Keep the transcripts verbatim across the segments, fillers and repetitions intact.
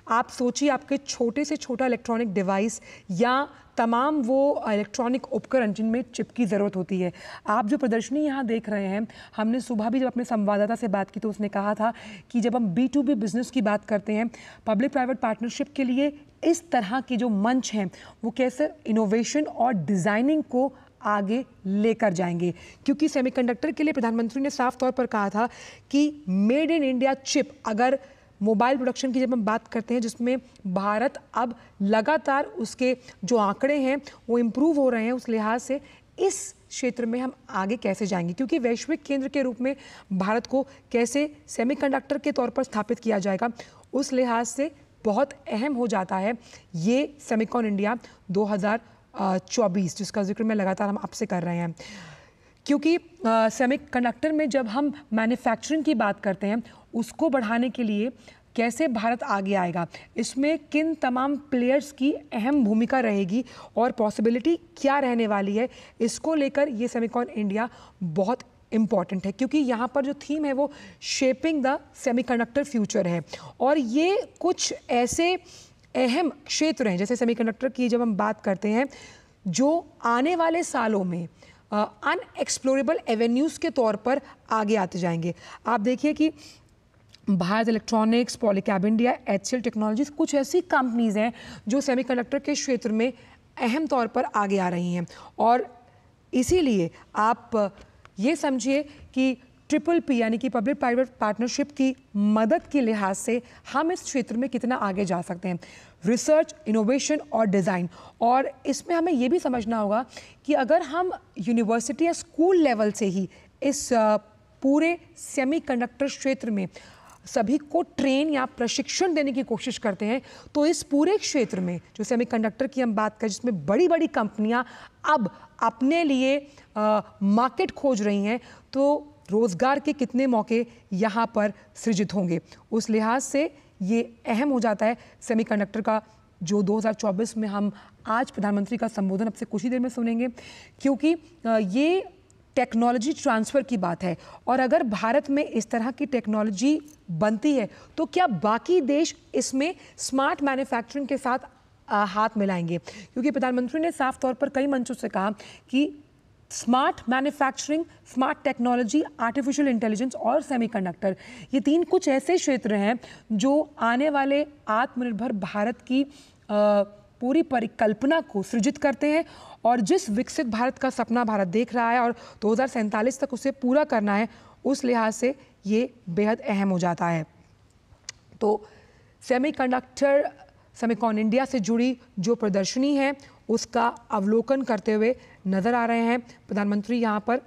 आप सोचिए, आपके छोटे से छोटा इलेक्ट्रॉनिक डिवाइस या तमाम वो इलेक्ट्रॉनिक उपकरण जिनमें चिप की ज़रूरत होती है। आप जो प्रदर्शनी यहाँ देख रहे हैं, हमने सुबह भी जब अपने संवाददाता से बात की तो उसने कहा था कि जब हम बी टू बी बिज़नेस की बात करते हैं, पब्लिक प्राइवेट पार्टनरशिप के लिए इस तरह के जो मंच हैं वो कैसे इनोवेशन और डिज़ाइनिंग को आगे लेकर जाएंगे। क्योंकि सेमीकंडक्टर के लिए प्रधानमंत्री ने साफ तौर पर कहा था कि मेड इन इंडिया चिप, अगर मोबाइल प्रोडक्शन की जब हम बात करते हैं जिसमें भारत अब लगातार उसके जो आंकड़े हैं वो इम्प्रूव हो रहे हैं, उस लिहाज से इस क्षेत्र में हम आगे कैसे जाएंगे, क्योंकि वैश्विक केंद्र के रूप में भारत को कैसे सेमीकंडक्टर के तौर पर स्थापित किया जाएगा, उस लिहाज से बहुत अहम हो जाता है ये सेमिकॉन इंडिया दो हज़ार चौबीस, जिसका जिक्र मैं लगातार हम आपसे कर रहे हैं। क्योंकि सेमीकंडक्टर में जब हम मैन्युफैक्चरिंग की बात करते हैं, उसको बढ़ाने के लिए कैसे भारत आगे आएगा, इसमें किन तमाम प्लेयर्स की अहम भूमिका रहेगी और पॉसिबिलिटी क्या रहने वाली है, इसको लेकर ये सेमिकॉन इंडिया बहुत इम्पॉर्टेंट है। क्योंकि यहाँ पर जो थीम है वो शेपिंग द सेमीकंडक्टर फ्यूचर है और ये कुछ ऐसे अहम क्षेत्र हैं, जैसे सेमीकंडक्टर की जब हम बात करते हैं, जो आने वाले सालों में अनएक्सप्लोरेबल एवेन्यूज़ के तौर पर आगे आते जाएंगे। आप देखिए कि Bharat electronics, Polycab India, HCL technologies, कुछ ऐसी कंपनीज हैं जो सेमीकंडक्टर के क्षेत्र में अहम तौर पर आगे आ रही हैं। और इसीलिए आप ये समझिए कि ट्रिपल पी यानी कि पब्लिक प्राइवेट पार्टनरशिप की मदद के लिहाज से हम इस क्षेत्र में कितना आगे जा सकते हैं, रिसर्च, इनोवेशन और डिज़ाइन। और इसमें हमें ये भी समझना होगा कि अगर हम यूनिवर्सिटी या स्कूल लेवल से ही इस पूरे सेमीकंडक्टर क्षेत्र में सभी को ट्रेन या प्रशिक्षण देने की कोशिश करते हैं, तो इस पूरे क्षेत्र में जो सेमीकंडक्टर की हम बात करें, जिसमें बड़ी बड़ी कंपनियां अब अपने लिए मार्केट खोज रही हैं, तो रोज़गार के कितने मौके यहाँ पर सृजित होंगे, उस लिहाज से ये अहम हो जाता है सेमीकंडक्टर का जो दो हज़ार चौबीस में हम आज प्रधानमंत्री का संबोधन अब से कुछ ही देर में सुनेंगे। क्योंकि ये टेक्नोलॉजी ट्रांसफ़र की बात है और अगर भारत में इस तरह की टेक्नोलॉजी बनती है तो क्या बाकी देश इसमें स्मार्ट मैन्युफैक्चरिंग के साथ आ, हाथ मिलाएंगे। क्योंकि प्रधानमंत्री ने साफ तौर पर कई मंचों से कहा कि smart manufacturing, smart technology, artificial intelligence और सेमीकंडक्टर, ये तीन कुछ ऐसे क्षेत्र हैं जो आने वाले आत्मनिर्भर भारत की आ, पूरी परिकल्पना को सृजित करते हैं। और जिस विकसित भारत का सपना भारत देख रहा है और दो हज़ार सैंतालीस तक उसे पूरा करना है, उस लिहाज से ये बेहद अहम हो जाता है। तो सेमीकंडक्टर सेमिकॉन इंडिया से जुड़ी जो प्रदर्शनी है उसका अवलोकन करते हुए नज़र आ रहे हैं प्रधानमंत्री यहाँ पर।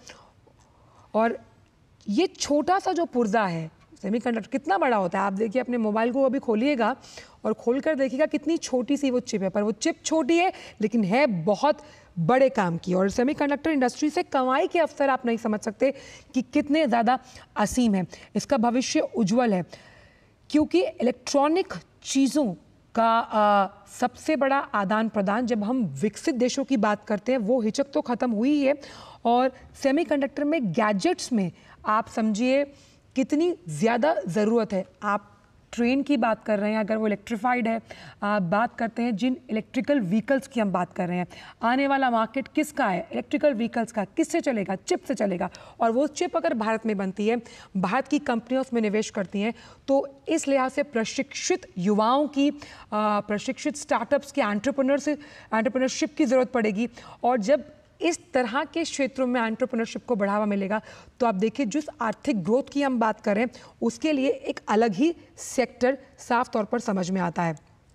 और ये छोटा सा जो पुर्जा है सेमीकंडक्टर, कितना बड़ा होता है आप देखिए, अपने मोबाइल को अभी खोलिएगा और खोलकर देखिएगा कितनी छोटी सी वो चिप है, पर वो चिप छोटी है लेकिन है बहुत बड़े काम की। और सेमीकंडक्टर इंडस्ट्री से कमाई के अवसर आप नहीं समझ सकते कि कितने ज़्यादा असीम है। इसका भविष्य उज्जवल है क्योंकि इलेक्ट्रॉनिक चीज़ों का आ, सबसे बड़ा आदान प्रदान जब हम विकसित देशों की बात करते हैं वो हिचक तो ख़त्म हुई है। और सेमीकंडक्टर में गैजेट्स में आप समझिए कितनी ज़्यादा ज़रूरत है। आप ट्रेन की बात कर रहे हैं, अगर वो इलेक्ट्रिफाइड है, आप बात करते हैं जिन इलेक्ट्रिकल व्हीकल्स की हम बात कर रहे हैं, आने वाला मार्केट किसका है, इलेक्ट्रिकल व्हीकल्स का, किससे चलेगा, चिप से चलेगा। और वो चिप अगर भारत में बनती है, भारत की कंपनियां उसमें निवेश करती हैं, तो इस लिहाज से प्रशिक्षित युवाओं की, प्रशिक्षित स्टार्टअप्स के, एंटरप्रेन्योर से एंटरप्रेन्योरशिप की ज़रूरत पड़ेगी। और जब इस तरह के क्षेत्रों में एंटरप्रेन्योरशिप को बढ़ावा मिलेगा तो आप देखिए जिस आर्थिक ग्रोथ की हम बात करें उसके लिए एक अलग ही सेक्टर साफ तौर पर समझ में आता है।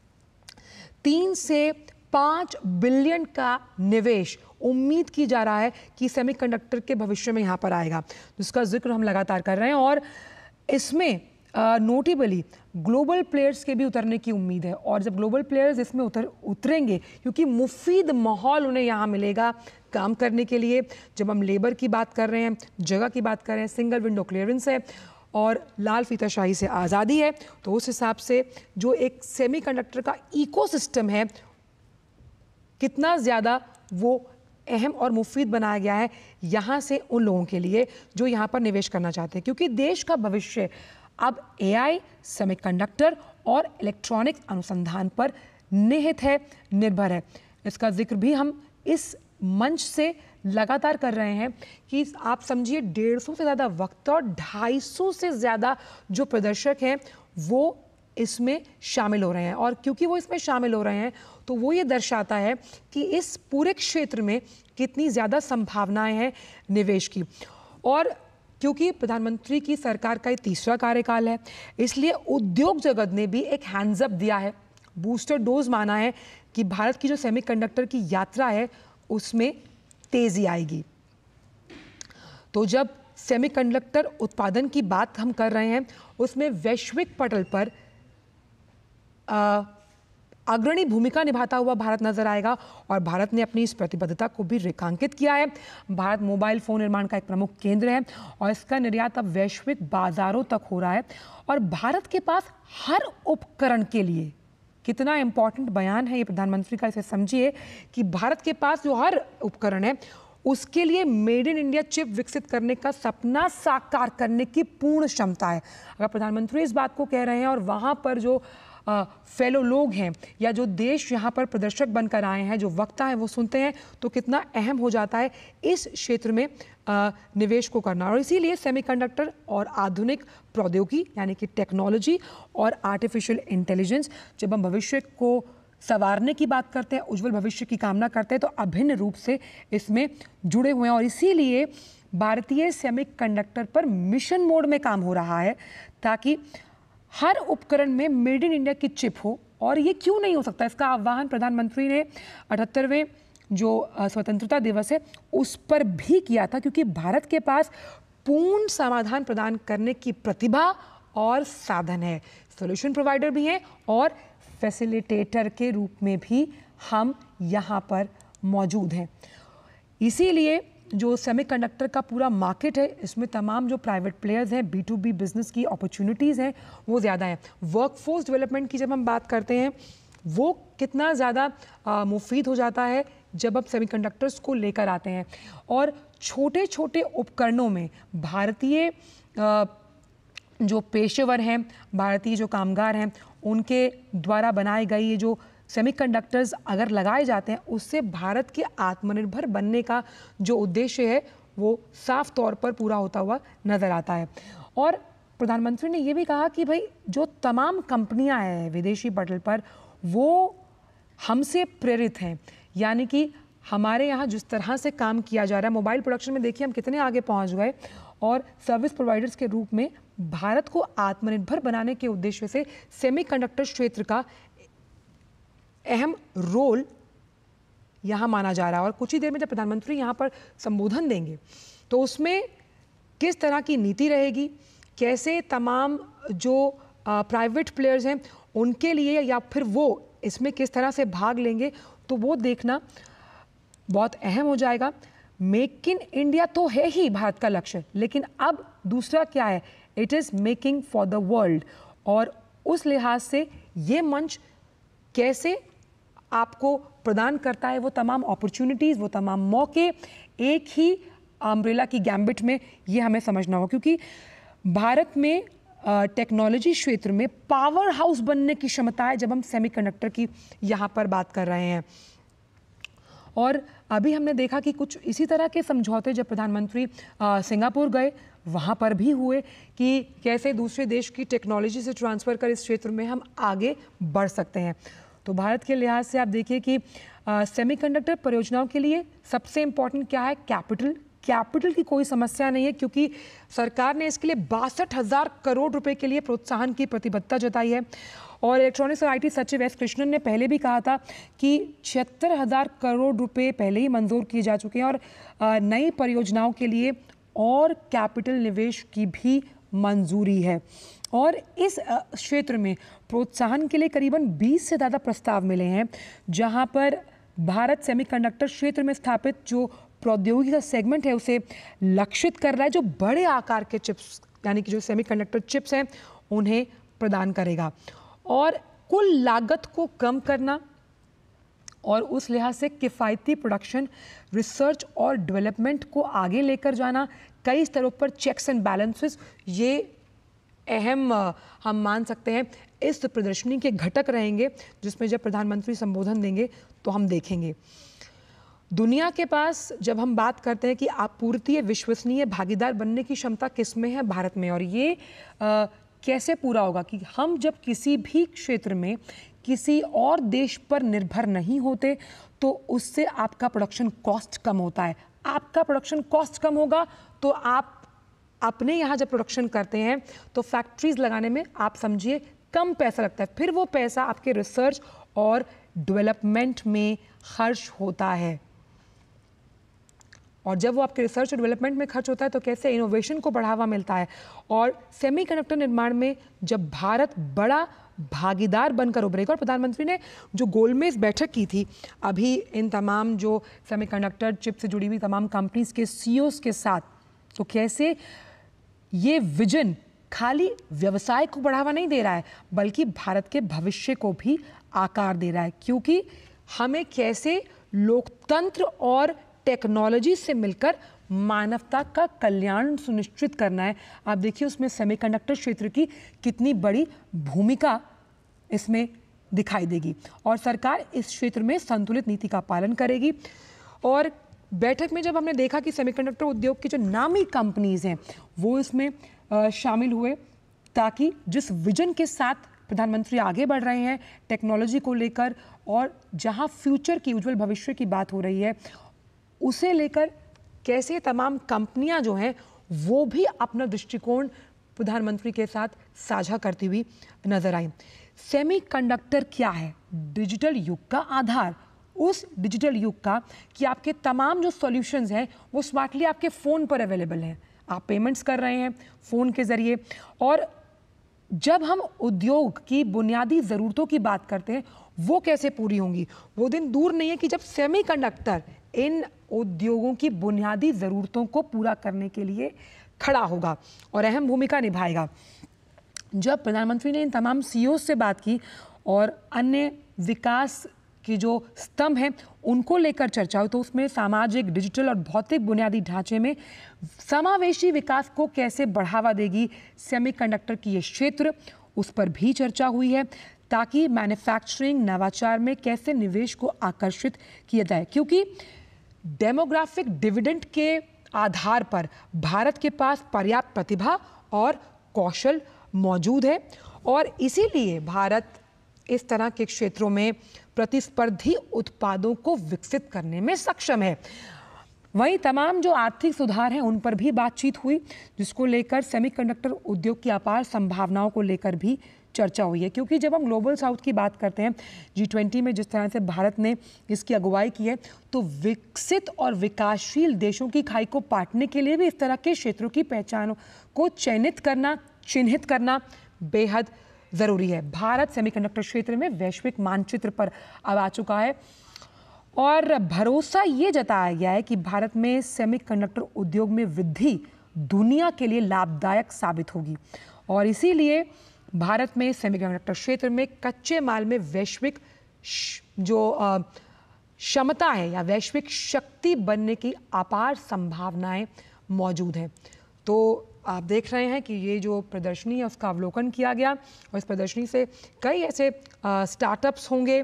तीन से पाँच बिलियन का निवेश उम्मीद की जा रहा है कि सेमीकंडक्टर के भविष्य में यहाँ पर आएगा, जिसका जिक्र हम लगातार कर रहे हैं। और इसमें नोटेबली ग्लोबल प्लेयर्स के भी उतरने की उम्मीद है। और जब ग्लोबल प्लेयर्स इसमें उतर उतरेंगे क्योंकि मुफीद माहौल उन्हें यहाँ मिलेगा काम करने के लिए। जब हम लेबर की बात कर रहे हैं, जगह की बात कर रहे हैं, सिंगल विंडो क्लियरेंस है और लाल फीताशाही से आज़ादी है, तो उस हिसाब से जो एक सेमीकंडक्टर का इकोसिस्टम है कितना ज़्यादा वो अहम और मुफीद बनाया गया है यहाँ से उन लोगों के लिए जो यहाँ पर निवेश करना चाहते हैं। क्योंकि देश का भविष्य अब एआई, सेमीकंडक्टर और इलेक्ट्रॉनिक अनुसंधान पर निहित है, निर्भर है। इसका जिक्र भी हम इस मंच से लगातार कर रहे हैं कि आप समझिए डेढ़ सौ से ज़्यादा वक्ता और ढाई सौ से ज़्यादा जो प्रदर्शक हैं वो इसमें शामिल हो रहे हैं। और क्योंकि वो इसमें शामिल हो रहे हैं तो वो ये दर्शाता है कि इस पूरे क्षेत्र में कितनी ज़्यादा संभावनाएं हैं निवेश की। और क्योंकि प्रधानमंत्री की सरकार का ये तीसरा कार्यकाल है, इसलिए उद्योग जगत ने भी एक हैंड्स अप दिया है, बूस्टर डोज माना है कि भारत की जो सेमीकंडक्टर की यात्रा है उसमें तेजी आएगी। तो जब सेमीकंडक्टर उत्पादन की बात हम कर रहे हैं उसमें वैश्विक पटल पर अग्रणी भूमिका निभाता हुआ भारत नजर आएगा और भारत ने अपनी इस प्रतिबद्धता को भी रेखांकित किया है। भारत मोबाइल फोन निर्माण का एक प्रमुख केंद्र है और इसका निर्यात अब वैश्विक बाजारों तक हो रहा है। और भारत के पास हर उपकरण के लिए, कितना इंपॉर्टेंट बयान है ये प्रधानमंत्री का, इसे समझिए कि भारत के पास जो हर उपकरण है उसके लिए मेड इन इंडिया चिप विकसित करने का सपना साकार करने की पूर्ण क्षमता है। अगर प्रधानमंत्री इस बात को कह रहे हैं और वहाँ पर जो आ, फेलो लोग हैं या जो देश यहाँ पर प्रदर्शक बनकर आए हैं, जो वक्ता हैं, वो सुनते हैं तो कितना अहम हो जाता है इस क्षेत्र में आ, निवेश को करना। और इसीलिए सेमीकंडक्टर और आधुनिक प्रौद्योगिकी यानी कि टेक्नोलॉजी और आर्टिफिशियल इंटेलिजेंस, जब हम भविष्य को संवारने की बात करते हैं, उज्जवल भविष्य की कामना करते हैं, तो अभिन्न रूप से इसमें जुड़े हुए हैं। और इसीलिए भारतीय सेमीकंडक्टर पर मिशन मोड में काम हो रहा है ताकि हर उपकरण में मेड इन इंडिया की चिप हो। और ये क्यों नहीं हो सकता, इसका आह्वान प्रधानमंत्री ने अठहत्तरवें जो स्वतंत्रता दिवस है उस पर भी किया था, क्योंकि भारत के पास पूर्ण समाधान प्रदान करने की प्रतिभा और साधन है। सॉल्यूशन प्रोवाइडर भी हैं और फैसिलिटेटर के रूप में भी हम यहाँ पर मौजूद हैं। इसीलिए जो सेमीकंडक्टर का पूरा मार्केट है इसमें तमाम जो प्राइवेट प्लेयर्स हैं, बी टू बी बिजनेस की अपॉर्चुनिटीज़ हैं वो ज़्यादा हैं। वर्कफोर्स डेवलपमेंट की जब हम बात करते हैं वो कितना ज़्यादा मुफीद हो जाता है जब आप सेमीकंडक्टर्स को लेकर आते हैं। और छोटे छोटे उपकरणों में भारतीय जो पेशेवर हैं, भारतीय जो कामगार हैं, उनके द्वारा बनाए गए ये जो सेमीकंडक्टर्स अगर लगाए जाते हैं उससे भारत के आत्मनिर्भर बनने का जो उद्देश्य है वो साफ तौर पर पूरा होता हुआ नज़र आता है। और प्रधानमंत्री ने ये भी कहा कि भाई जो तमाम कंपनियां हैं विदेशी पटल पर वो हमसे प्रेरित हैं, यानी कि हमारे यहाँ जिस तरह से काम किया जा रहा है मोबाइल प्रोडक्शन में, देखिए हम कितने आगे पहुँच गए। और सर्विस प्रोवाइडर्स के रूप में भारत को आत्मनिर्भर बनाने के उद्देश्य से सेमीकंडक्टर क्षेत्र का अहम रोल यहाँ माना जा रहा है। और कुछ ही देर में जब प्रधानमंत्री यहाँ पर संबोधन देंगे तो उसमें किस तरह की नीति रहेगी, कैसे तमाम जो प्राइवेट प्लेयर्स हैं उनके लिए या फिर वो इसमें किस तरह से भाग लेंगे, तो वो देखना बहुत अहम हो जाएगा। मेक इन इंडिया तो है ही भारत का लक्ष्य, लेकिन अब दूसरा क्या है, it is making for the world. और उस लिहाज से ये मंच कैसे आपको प्रदान करता है वो तमाम अपॉर्चुनिटीज़, वो तमाम मौके एक ही अम्ब्रेला की गैम्बिट में, ये हमें समझना होगा। क्योंकि भारत में टेक्नोलॉजी क्षेत्र में पावर हाउस बनने की क्षमता है जब हम सेमीकंडक्टर की यहाँ पर बात कर रहे हैं। और अभी हमने देखा कि कुछ इसी तरह के समझौते जब प्रधानमंत्री सिंगापुर गए वहाँ पर भी हुए कि कैसे दूसरे देश की टेक्नोलॉजी से ट्रांसफ़र कर इस क्षेत्र में हम आगे बढ़ सकते हैं। तो भारत के लिहाज से आप देखिए कि सेमीकंडक्टर परियोजनाओं के लिए सबसे इम्पॉर्टेंट क्या है, कैपिटल। कैपिटल की कोई समस्या नहीं है क्योंकि सरकार ने इसके लिए बासठ हज़ार करोड़ रुपए के लिए प्रोत्साहन की प्रतिबद्धता जताई है। और इलेक्ट्रॉनिक्स और आईटी सचिव एस कृष्णन ने पहले भी कहा था कि छिहत्तर हज़ार करोड़ रुपए पहले ही मंजूर किए जा चुके हैं और नई परियोजनाओं के लिए और कैपिटल निवेश की भी मंजूरी है। और इस क्षेत्र में प्रोत्साहन के लिए करीबन बीस से ज़्यादा प्रस्ताव मिले हैं, जहां पर भारत सेमीकंडक्टर क्षेत्र में स्थापित जो प्रौद्योगिकी का सेगमेंट है उसे लक्षित कर रहा है, जो बड़े आकार के चिप्स यानी कि जो सेमीकंडक्टर चिप्स हैं उन्हें प्रदान करेगा। और कुल लागत को कम करना और उस लिहाज से किफ़ायती प्रोडक्शन, रिसर्च और डेवलपमेंट को आगे लेकर जाना, कई स्तरों पर चेक्स एंड बैलेंसेस, ये अहम हम मान सकते हैं इस प्रदर्शनी के घटक रहेंगे, जिसमें जब प्रधानमंत्री संबोधन देंगे तो हम देखेंगे। दुनिया के पास जब हम बात करते हैं कि आपूर्ति विश्वसनीय भागीदार बनने की क्षमता किस में है, भारत में। और ये आ, कैसे पूरा होगा कि हम जब किसी भी क्षेत्र में किसी और देश पर निर्भर नहीं होते तो उससे आपका प्रोडक्शन कॉस्ट कम होता है। आपका प्रोडक्शन कॉस्ट कम होगा तो आप अपने यहाँ जब प्रोडक्शन करते हैं तो फैक्ट्रीज लगाने में आप समझिए कम पैसा लगता है, फिर वो पैसा आपके रिसर्च और डेवलपमेंट में खर्च होता है। और जब वो आपके रिसर्च और डेवलपमेंट में खर्च होता है तो कैसे इनोवेशन को बढ़ावा मिलता है। और सेमीकंडक्टर निर्माण में जब भारत बड़ा भागीदार बनकर उभरेगा, और प्रधानमंत्री ने जो गोलमेज बैठक की थी अभी इन तमाम जो सेमीकंडक्टर चिप से जुड़ी हुई तमाम कंपनीज के सीईओज के साथ, तो कैसे ये विजन खाली व्यवसाय को बढ़ावा नहीं दे रहा है बल्कि भारत के भविष्य को भी आकार दे रहा है। क्योंकि हमें कैसे लोकतंत्र और टेक्नोलॉजी से मिलकर मानवता का कल्याण सुनिश्चित करना है। आप देखिए उसमें सेमीकंडक्टर क्षेत्र की कितनी बड़ी भूमिका इसमें दिखाई देगी। और सरकार इस क्षेत्र में संतुलित नीति का पालन करेगी। और बैठक में जब हमने देखा कि सेमीकंडक्टर उद्योग की जो नामी कंपनीज हैं वो इसमें शामिल हुए, ताकि जिस विजन के साथ प्रधानमंत्री आगे बढ़ रहे हैं टेक्नोलॉजी को लेकर, और जहां फ्यूचर की उज्जवल भविष्य की बात हो रही है, उसे लेकर कैसे तमाम कंपनियां जो हैं वो भी अपना दृष्टिकोण प्रधानमंत्री के साथ साझा करती हुई नजर आई। सेमीकंडक्टर क्या है? डिजिटल युग का आधार। उस डिजिटल युग का कि आपके तमाम जो सॉल्यूशंस हैं वो स्मार्टली आपके फ़ोन पर अवेलेबल हैं। आप पेमेंट्स कर रहे हैं फ़ोन के ज़रिए। और जब हम उद्योग की बुनियादी ज़रूरतों की बात करते हैं वो कैसे पूरी होंगी, वो दिन दूर नहीं है कि जब सेमीकंडक्टर इन उद्योगों की बुनियादी ज़रूरतों को पूरा करने के लिए खड़ा होगा और अहम भूमिका निभाएगा। जब प्रधानमंत्री ने इन तमाम सीईओ से बात की और अन्य विकास की जो स्तंभ हैं उनको लेकर चर्चा हुई, तो उसमें सामाजिक, डिजिटल और भौतिक बुनियादी ढांचे में समावेशी विकास को कैसे बढ़ावा देगी सेमीकंडक्टर की ये क्षेत्र, उस पर भी चर्चा हुई है, ताकि मैन्युफैक्चरिंग, नवाचार में कैसे निवेश को आकर्षित किया जाए। क्योंकि डेमोग्राफिक डिविडेंड के आधार पर भारत के पास पर्याप्त प्रतिभा और कौशल मौजूद है और इसीलिए भारत इस तरह के क्षेत्रों में प्रतिस्पर्धी उत्पादों को विकसित करने में सक्षम है। वहीं तमाम जो आर्थिक सुधार हैं उन पर भी बातचीत हुई, जिसको लेकर सेमीकंडक्टर उद्योग की अपार संभावनाओं को लेकर भी चर्चा हुई है। क्योंकि जब हम ग्लोबल साउथ की बात करते हैं, जी ट्वेंटी में जिस तरह से भारत ने इसकी अगुवाई की है, तो विकसित और विकासशील देशों की खाई को पाटने के लिए भी इस तरह के क्षेत्रों की पहचान को चयनित करना, चिन्हित करना बेहद ज़रूरी है। भारत सेमीकंडक्टर क्षेत्र में वैश्विक मानचित्र पर अब आ चुका है और भरोसा ये जताया गया है कि भारत में सेमीकंडक्टर उद्योग में वृद्धि दुनिया के लिए लाभदायक साबित होगी और इसीलिए भारत में सेमीकंडक्टर क्षेत्र में कच्चे माल में वैश्विक जो क्षमता है या वैश्विक शक्ति बनने की अपार संभावनाएं मौजूद हैं। तो आप देख रहे हैं कि ये जो प्रदर्शनी है उसका अवलोकन किया गया और इस प्रदर्शनी से कई ऐसे स्टार्टअप्स होंगे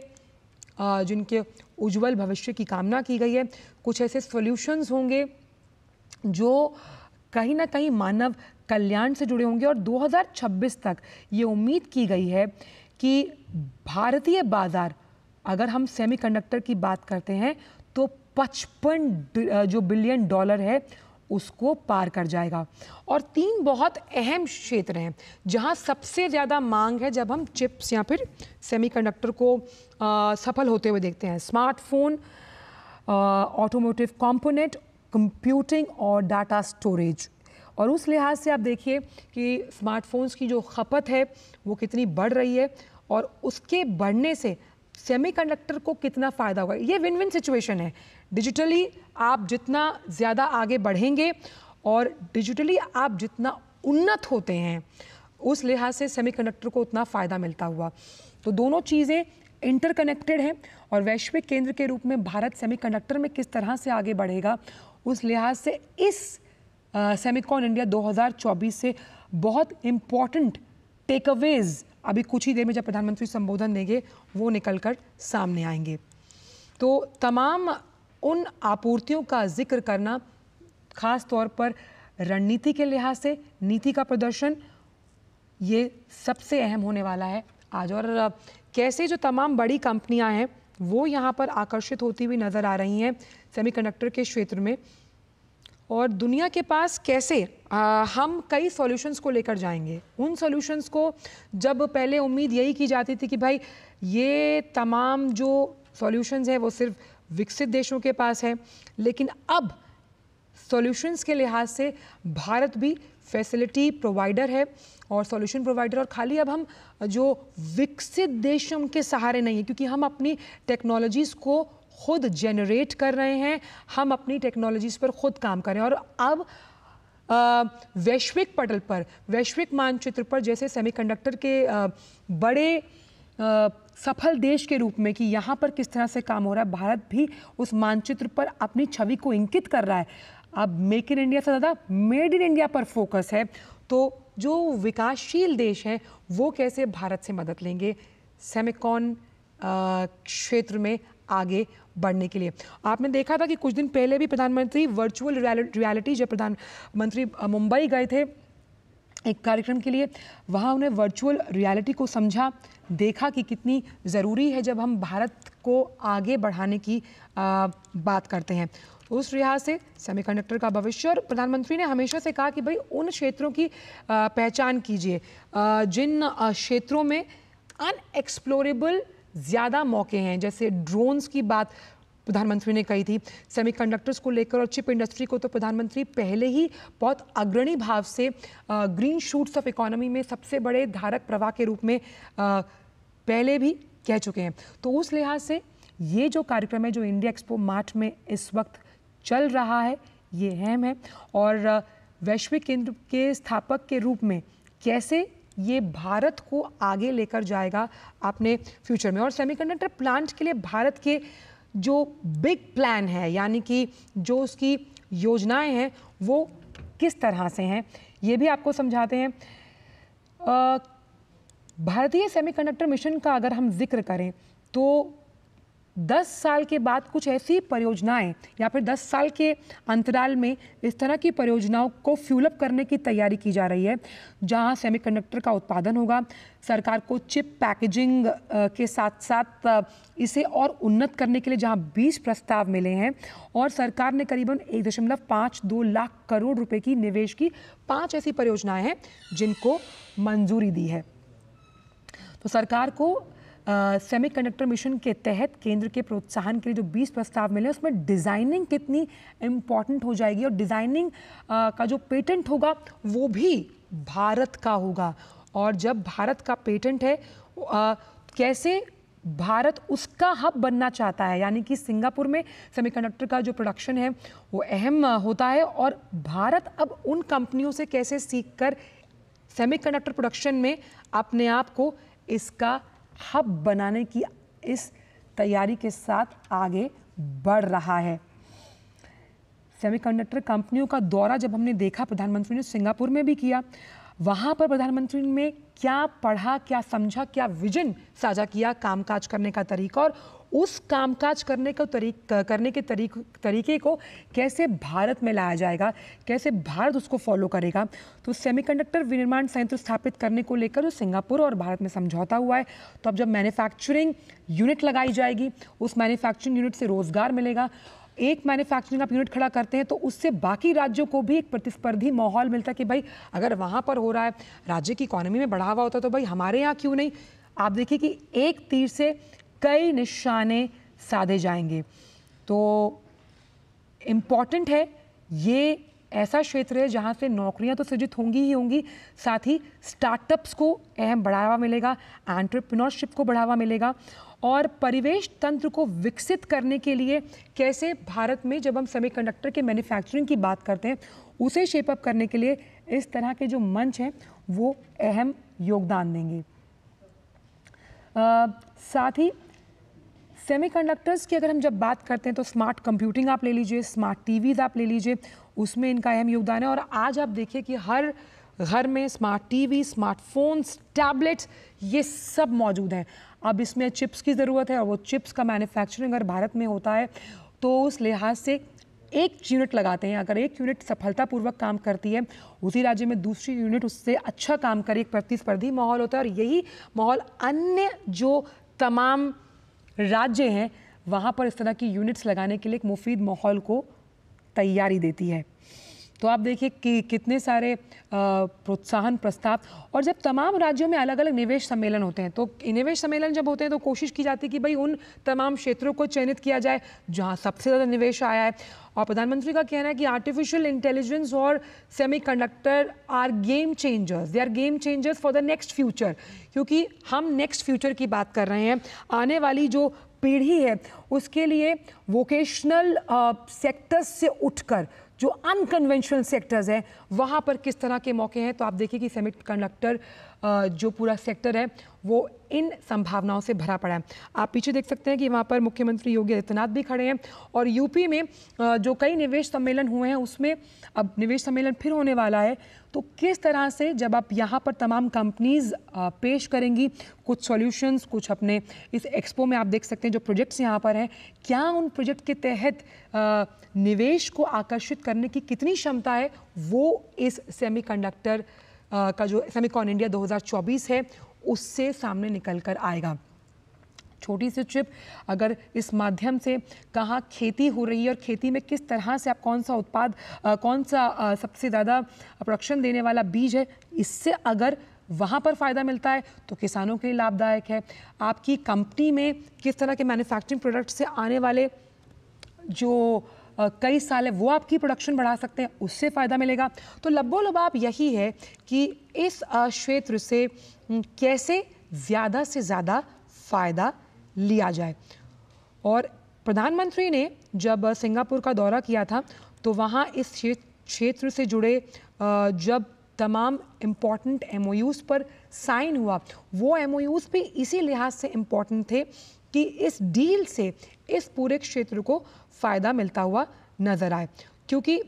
जिनके उज्जवल भविष्य की कामना की गई है। कुछ ऐसे सॉल्यूशंस होंगे जो कहीं ना कहीं मानव कल्याण से जुड़े होंगे और दो हज़ार छब्बीस तक ये उम्मीद की गई है कि भारतीय बाजार, अगर हम सेमीकंडक्टर की बात करते हैं, तो पचपन जो बिलियन डॉलर है उसको पार कर जाएगा। और तीन बहुत अहम क्षेत्र हैं जहां सबसे ज़्यादा मांग है जब हम चिप्स या फिर सेमीकंडक्टर को आ, सफल होते हुए देखते हैं। स्मार्टफोन, ऑटोमोटिव कंपोनेंट, कंप्यूटिंग और डाटा स्टोरेज। और उस लिहाज से आप देखिए कि स्मार्टफोन्स की जो खपत है वो कितनी बढ़ रही है और उसके बढ़ने से सेमीकंडक्टर को कितना फ़ायदा होगा। ये विन विन सिचुएशन है। डिजिटली आप जितना ज़्यादा आगे बढ़ेंगे और डिजिटली आप जितना उन्नत होते हैं, उस लिहाज से सेमीकंडक्टर को उतना फ़ायदा मिलता हुआ। तो दोनों चीज़ें इंटरकनेक्टेड हैं और वैश्विक केंद्र के रूप में भारत सेमीकंडक्टर में किस तरह से आगे बढ़ेगा, उस लिहाज से इस सेमीकॉन इंडिया दो हज़ार चौबीस से बहुत इम्पॉर्टेंट टेकअवेज अभी कुछ ही देर में जब प्रधानमंत्री संबोधन देंगे वो निकल कर सामने आएंगे। तो तमाम उन आपूर्तियों का जिक्र करना, खास तौर पर रणनीति के लिहाज से नीति का प्रदर्शन, ये सबसे अहम होने वाला है आज। और कैसे जो तमाम बड़ी कंपनियां हैं वो यहाँ पर आकर्षित होती हुई नज़र आ रही हैं सेमीकंडक्टर के क्षेत्र में, और दुनिया के पास कैसे आ, हम कई सॉल्यूशंस को लेकर जाएंगे। उन सॉल्यूशंस को जब पहले उम्मीद यही की जाती थी कि भाई ये तमाम जो सॉल्यूशंस हैं वो सिर्फ विकसित देशों के पास है, लेकिन अब सॉल्यूशंस के लिहाज से भारत भी फैसिलिटी प्रोवाइडर है और सॉल्यूशन प्रोवाइडर। और खाली अब हम जो विकसित देशों के सहारे नहीं है, क्योंकि हम अपनी टेक्नोलॉजीज़ को खुद जनरेट कर रहे हैं, हम अपनी टेक्नोलॉजीज़ पर खुद काम कर रहे हैं। और अब आ, वैश्विक पटल पर, वैश्विक मानचित्र पर जैसे सेमीकंडक्टर के आ, बड़े आ, सफल देश के रूप में कि यहाँ पर किस तरह से काम हो रहा है, भारत भी उस मानचित्र पर अपनी छवि को इंकित कर रहा है। अब मेक इन इंडिया से ज़्यादा मेड इन इंडिया पर फोकस है। तो जो विकासशील देश हैं वो कैसे भारत से मदद लेंगे सेमीकॉन क्षेत्र में आगे बढ़ने के लिए। आपने देखा था कि कुछ दिन पहले भी प्रधानमंत्री वर्चुअल रियलिटी, जब प्रधानमंत्री मुंबई गए थे एक कार्यक्रम के लिए, वहाँ उन्हें वर्चुअल रियलिटी को समझा, देखा कि कितनी ज़रूरी है जब हम भारत को आगे बढ़ाने की आ, बात करते हैं। उस लिहाज से सेमीकंडक्टर का भविष्य, और प्रधानमंत्री ने हमेशा से कहा कि भाई उन क्षेत्रों की आ, पहचान कीजिए जिन क्षेत्रों में अनएक्सप्लोरेबल ज़्यादा मौके हैं। जैसे ड्रोन्स की बात प्रधानमंत्री ने कही थी, सेमीकंडक्टर्स को लेकर और चिप इंडस्ट्री को तो प्रधानमंत्री पहले ही बहुत अग्रणी भाव से ग्रीन शूट्स ऑफ इकोनॉमी में सबसे बड़े धारक प्रवाह के रूप में आ, पहले भी कह चुके हैं। तो उस लिहाज से ये जो कार्यक्रम है जो इंडिया एक्सपो मार्च में इस वक्त चल रहा है, ये अहम है। और वैश्विक केंद्र के स्थापक के रूप में कैसे ये भारत को आगे लेकर जाएगा अपने फ्यूचर में। और सेमीकंडक्टर प्लांट के लिए भारत के जो बिग प्लान है, यानी कि जो उसकी योजनाएं हैं वो किस तरह से हैं, ये भी आपको समझाते हैं। भारतीय सेमीकंडक्टर मिशन का अगर हम जिक्र करें तो दस साल के बाद कुछ ऐसी परियोजनाएं या फिर दस साल के अंतराल में इस तरह की परियोजनाओं को फ्यूलअप करने की तैयारी की जा रही है जहां सेमीकंडक्टर का उत्पादन होगा। सरकार को चिप पैकेजिंग के साथ साथ इसे और उन्नत करने के लिए जहां बीस प्रस्ताव मिले हैं, और सरकार ने करीबन एक दशमलव पाँच दो लाख करोड़ रुपए की निवेश की पाँच ऐसी परियोजनाएं हैं जिनको मंजूरी दी है। तो सरकार को सेमीकंडक्टर uh, मिशन के तहत केंद्र के प्रोत्साहन के लिए जो बीस प्रस्ताव मिले उसमें डिज़ाइनिंग कितनी इम्पॉर्टेंट हो जाएगी, और डिज़ाइनिंग uh, का जो पेटेंट होगा वो भी भारत का होगा। और जब भारत का पेटेंट है, uh, कैसे भारत उसका हब बनना चाहता है, यानी कि सिंगापुर में सेमीकंडक्टर का जो प्रोडक्शन है वो अहम होता है, और भारत अब उन कंपनियों से कैसे सीखकर सेमीकंडक्टर प्रोडक्शन में अपने आप को इसका हब बनाने की इस तैयारी के साथ आगे बढ़ रहा है। सेमीकंडक्टर कंपनियों का दौरा जब हमने देखा, प्रधानमंत्री ने सिंगापुर में भी किया, वहाँ पर प्रधानमंत्री ने क्या पढ़ा, क्या समझा, क्या विजन साझा किया कामकाज करने का तरीका, और उस कामकाज करने को तरीक करने के तरीक तरीके को कैसे भारत में लाया जाएगा, कैसे भारत उसको फॉलो करेगा। तो सेमीकंडक्टर विनिर्माण संयंत्र स्थापित करने को लेकर जो सिंगापुर और भारत में समझौता हुआ है, तो अब जब मैन्युफैक्चरिंग यूनिट लगाई जाएगी, उस मैन्युफैक्चरिंग यूनिट से रोजगार मिलेगा। एक मैन्युफैक्चरिंग आप यूनिट खड़ा करते हैं तो उससे बाकी राज्यों को भी एक प्रतिस्पर्धी माहौल मिलता है कि भाई अगर वहाँ पर हो रहा है, राज्य की इकोनॉमी में बढ़ावा होता है, तो भाई हमारे यहाँ क्यों नहीं। आप देखिए कि एक तीर से कई निशाने साधे जाएंगे। तो इम्पॉर्टेंट है, ये ऐसा क्षेत्र है जहाँ से नौकरियाँ तो सृजित होंगी ही होंगी, साथ ही स्टार्टअप्स को अहम बढ़ावा मिलेगा, एंटरप्रेन्योरशिप को बढ़ावा मिलेगा, और परिवेश तंत्र को विकसित करने के लिए कैसे भारत में जब हम सेमीकंडक्टर के मैन्युफैक्चरिंग की बात करते हैं उसे शेप अप करने के लिए इस तरह के जो मंच हैं वो अहम योगदान देंगे। आ, साथ ही सेमीकंडक्टर्स की अगर हम जब बात करते हैं तो स्मार्ट कंप्यूटिंग आप ले लीजिए, स्मार्ट टीवीज़ आप ले लीजिए, उसमें इनका अहम योगदान है। और आज आप देखिए कि हर घर में स्मार्ट टीवी, स्मार्टफोन्स, टैबलेट्स, ये सब मौजूद हैं। अब इसमें चिप्स की ज़रूरत है और वो चिप्स का मैन्युफैक्चरिंग अगर भारत में होता है तो उस लिहाज से एक यूनिट लगाते हैं, अगर एक यूनिट सफलतापूर्वक काम करती है, उसी राज्य में दूसरी यूनिट उससे अच्छा काम करे, एक प्रतिस्पर्धी माहौल होता है और यही माहौल अन्य जो तमाम राज्य हैं वहाँ पर इस तरह की यूनिट्स लगाने के लिए एक मुफीद माहौल को तैयारी देती है। तो आप देखिए कि कितने सारे प्रोत्साहन प्रस्ताव, और जब तमाम राज्यों में अलग अलग निवेश सम्मेलन होते हैं तो निवेश सम्मेलन जब होते हैं तो कोशिश की जाती है कि भाई उन तमाम क्षेत्रों को चयनित किया जाए जहां सबसे ज़्यादा निवेश आया है। और प्रधानमंत्री का कहना है कि आर्टिफिशियल इंटेलिजेंस और semiconductor are game changers, they are game changers for the next future, क्योंकि हम नेक्स्ट फ्यूचर की बात कर रहे हैं। आने वाली जो पीढ़ी है उसके लिए वोकेशनल सेक्टर्स से उठकर जो अनकन्वेंशनल सेक्टर्स हैं वहाँ पर किस तरह के मौके हैं। तो आप देखिए कि सेमीकंडक्टर जो पूरा सेक्टर है वो इन संभावनाओं से भरा पड़ा है। आप पीछे देख सकते हैं कि वहाँ पर मुख्यमंत्री योगी आदित्यनाथ भी खड़े हैं और यूपी में जो कई निवेश सम्मेलन हुए हैं उसमें अब निवेश सम्मेलन फिर होने वाला है। तो किस तरह से जब आप यहाँ पर तमाम कंपनीज पेश करेंगी कुछ सॉल्यूशंस, कुछ अपने इस एक्सपो में आप देख सकते हैं जो प्रोजेक्ट्स यहाँ पर हैं, क्या उन प्रोजेक्ट के तहत निवेश को आकर्षित करने की कितनी क्षमता है, वो इस सेमीकंडक्टर का जो सेमीकॉन इंडिया दो हज़ार चौबीस है उससे सामने निकल कर आएगा। छोटी सी चिप अगर इस माध्यम से कहाँ खेती हो रही है और खेती में किस तरह से आप कौन सा उत्पाद आ, कौन सा आ, सबसे ज़्यादा प्रोडक्शन देने वाला बीज है, इससे अगर वहाँ पर फ़ायदा मिलता है तो किसानों के लिए लाभदायक है। आपकी कंपनी में किस तरह के मैन्युफैक्चरिंग प्रोडक्ट से आने वाले जो कई साल है वो आपकी प्रोडक्शन बढ़ा सकते हैं, उससे फ़ायदा मिलेगा। तो लब्बो लबाब यही है कि इस क्षेत्र से कैसे ज़्यादा से ज़्यादा फ़ायदा लिया जाए। और प्रधानमंत्री ने जब सिंगापुर का दौरा किया था तो वहाँ इस क्षेत्र से जुड़े जब तमाम इम्पॉर्टेंट एमओयूज़ पर साइन हुआ, वो एमओयूज़ भी इसी लिहाज से इम्पॉर्टेंट थे कि इस डील से इस पूरे क्षेत्र को फ़ायदा मिलता हुआ नज़र आए। क्योंकि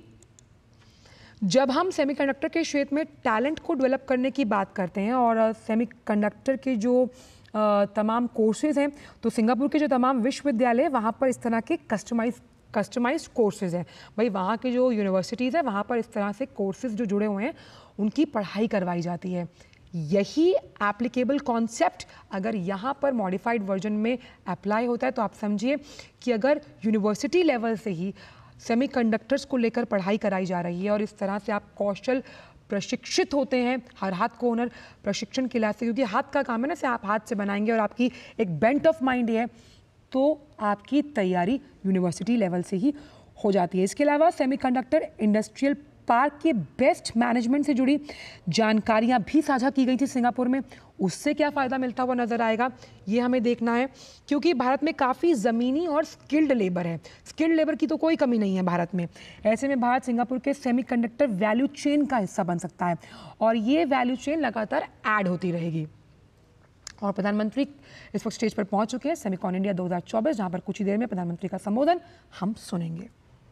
जब हम सेमीकंडक्टर के क्षेत्र में टैलेंट को डेवलप करने की बात करते हैं और सेमीकंडक्टर के जो तमाम कोर्सेज़ हैं तो सिंगापुर के जो तमाम विश्वविद्यालय वहाँ पर इस तरह के कस्टमाइज कस्टमाइज्ड कोर्सेज़ हैं। भाई वहाँ के जो यूनिवर्सिटीज़ हैं वहाँ पर इस तरह से कोर्सेज़ जो जुड़े हुए हैं उनकी पढ़ाई करवाई जाती है। यही एप्लीकेबल कॉन्सेप्ट अगर यहाँ पर मॉडिफाइड वर्जन में अप्लाई होता है तो आप समझिए कि अगर यूनिवर्सिटी लेवल से ही सेमीकंडक्टर्स को लेकर पढ़ाई कराई जा रही है और इस तरह से आप कौशल प्रशिक्षित होते हैं हर हाथ को हुनर प्रशिक्षण के लिहाज से, क्योंकि हाथ का काम है ना, से आप हाथ से बनाएंगे और आपकी एक बेंट ऑफ माइंड है तो आपकी तैयारी यूनिवर्सिटी लेवल से ही हो जाती है। इसके अलावा सेमीकंडक्टर इंडस्ट्रियल पार्क के बेस्ट मैनेजमेंट से जुड़ी जानकारियां भी साझा की गई थी सिंगापुर में, उससे क्या फ़ायदा मिलता हुआ नज़र आएगा ये हमें देखना है। क्योंकि भारत में काफ़ी ज़मीनी और स्किल्ड लेबर है, स्किल्ड लेबर की तो कोई कमी नहीं है भारत में। ऐसे में भारत सिंगापुर के सेमीकंडक्टर वैल्यू चेन का हिस्सा बन सकता है और ये वैल्यू चेन लगातार ऐड होती रहेगी। और प्रधानमंत्री इस वक्त स्टेज पर पहुंच चुके हैं सेमीकॉन इंडिया दो हज़ार चौबीस, जहां पर कुछ ही देर में प्रधानमंत्री का संबोधन हम सुनेंगे।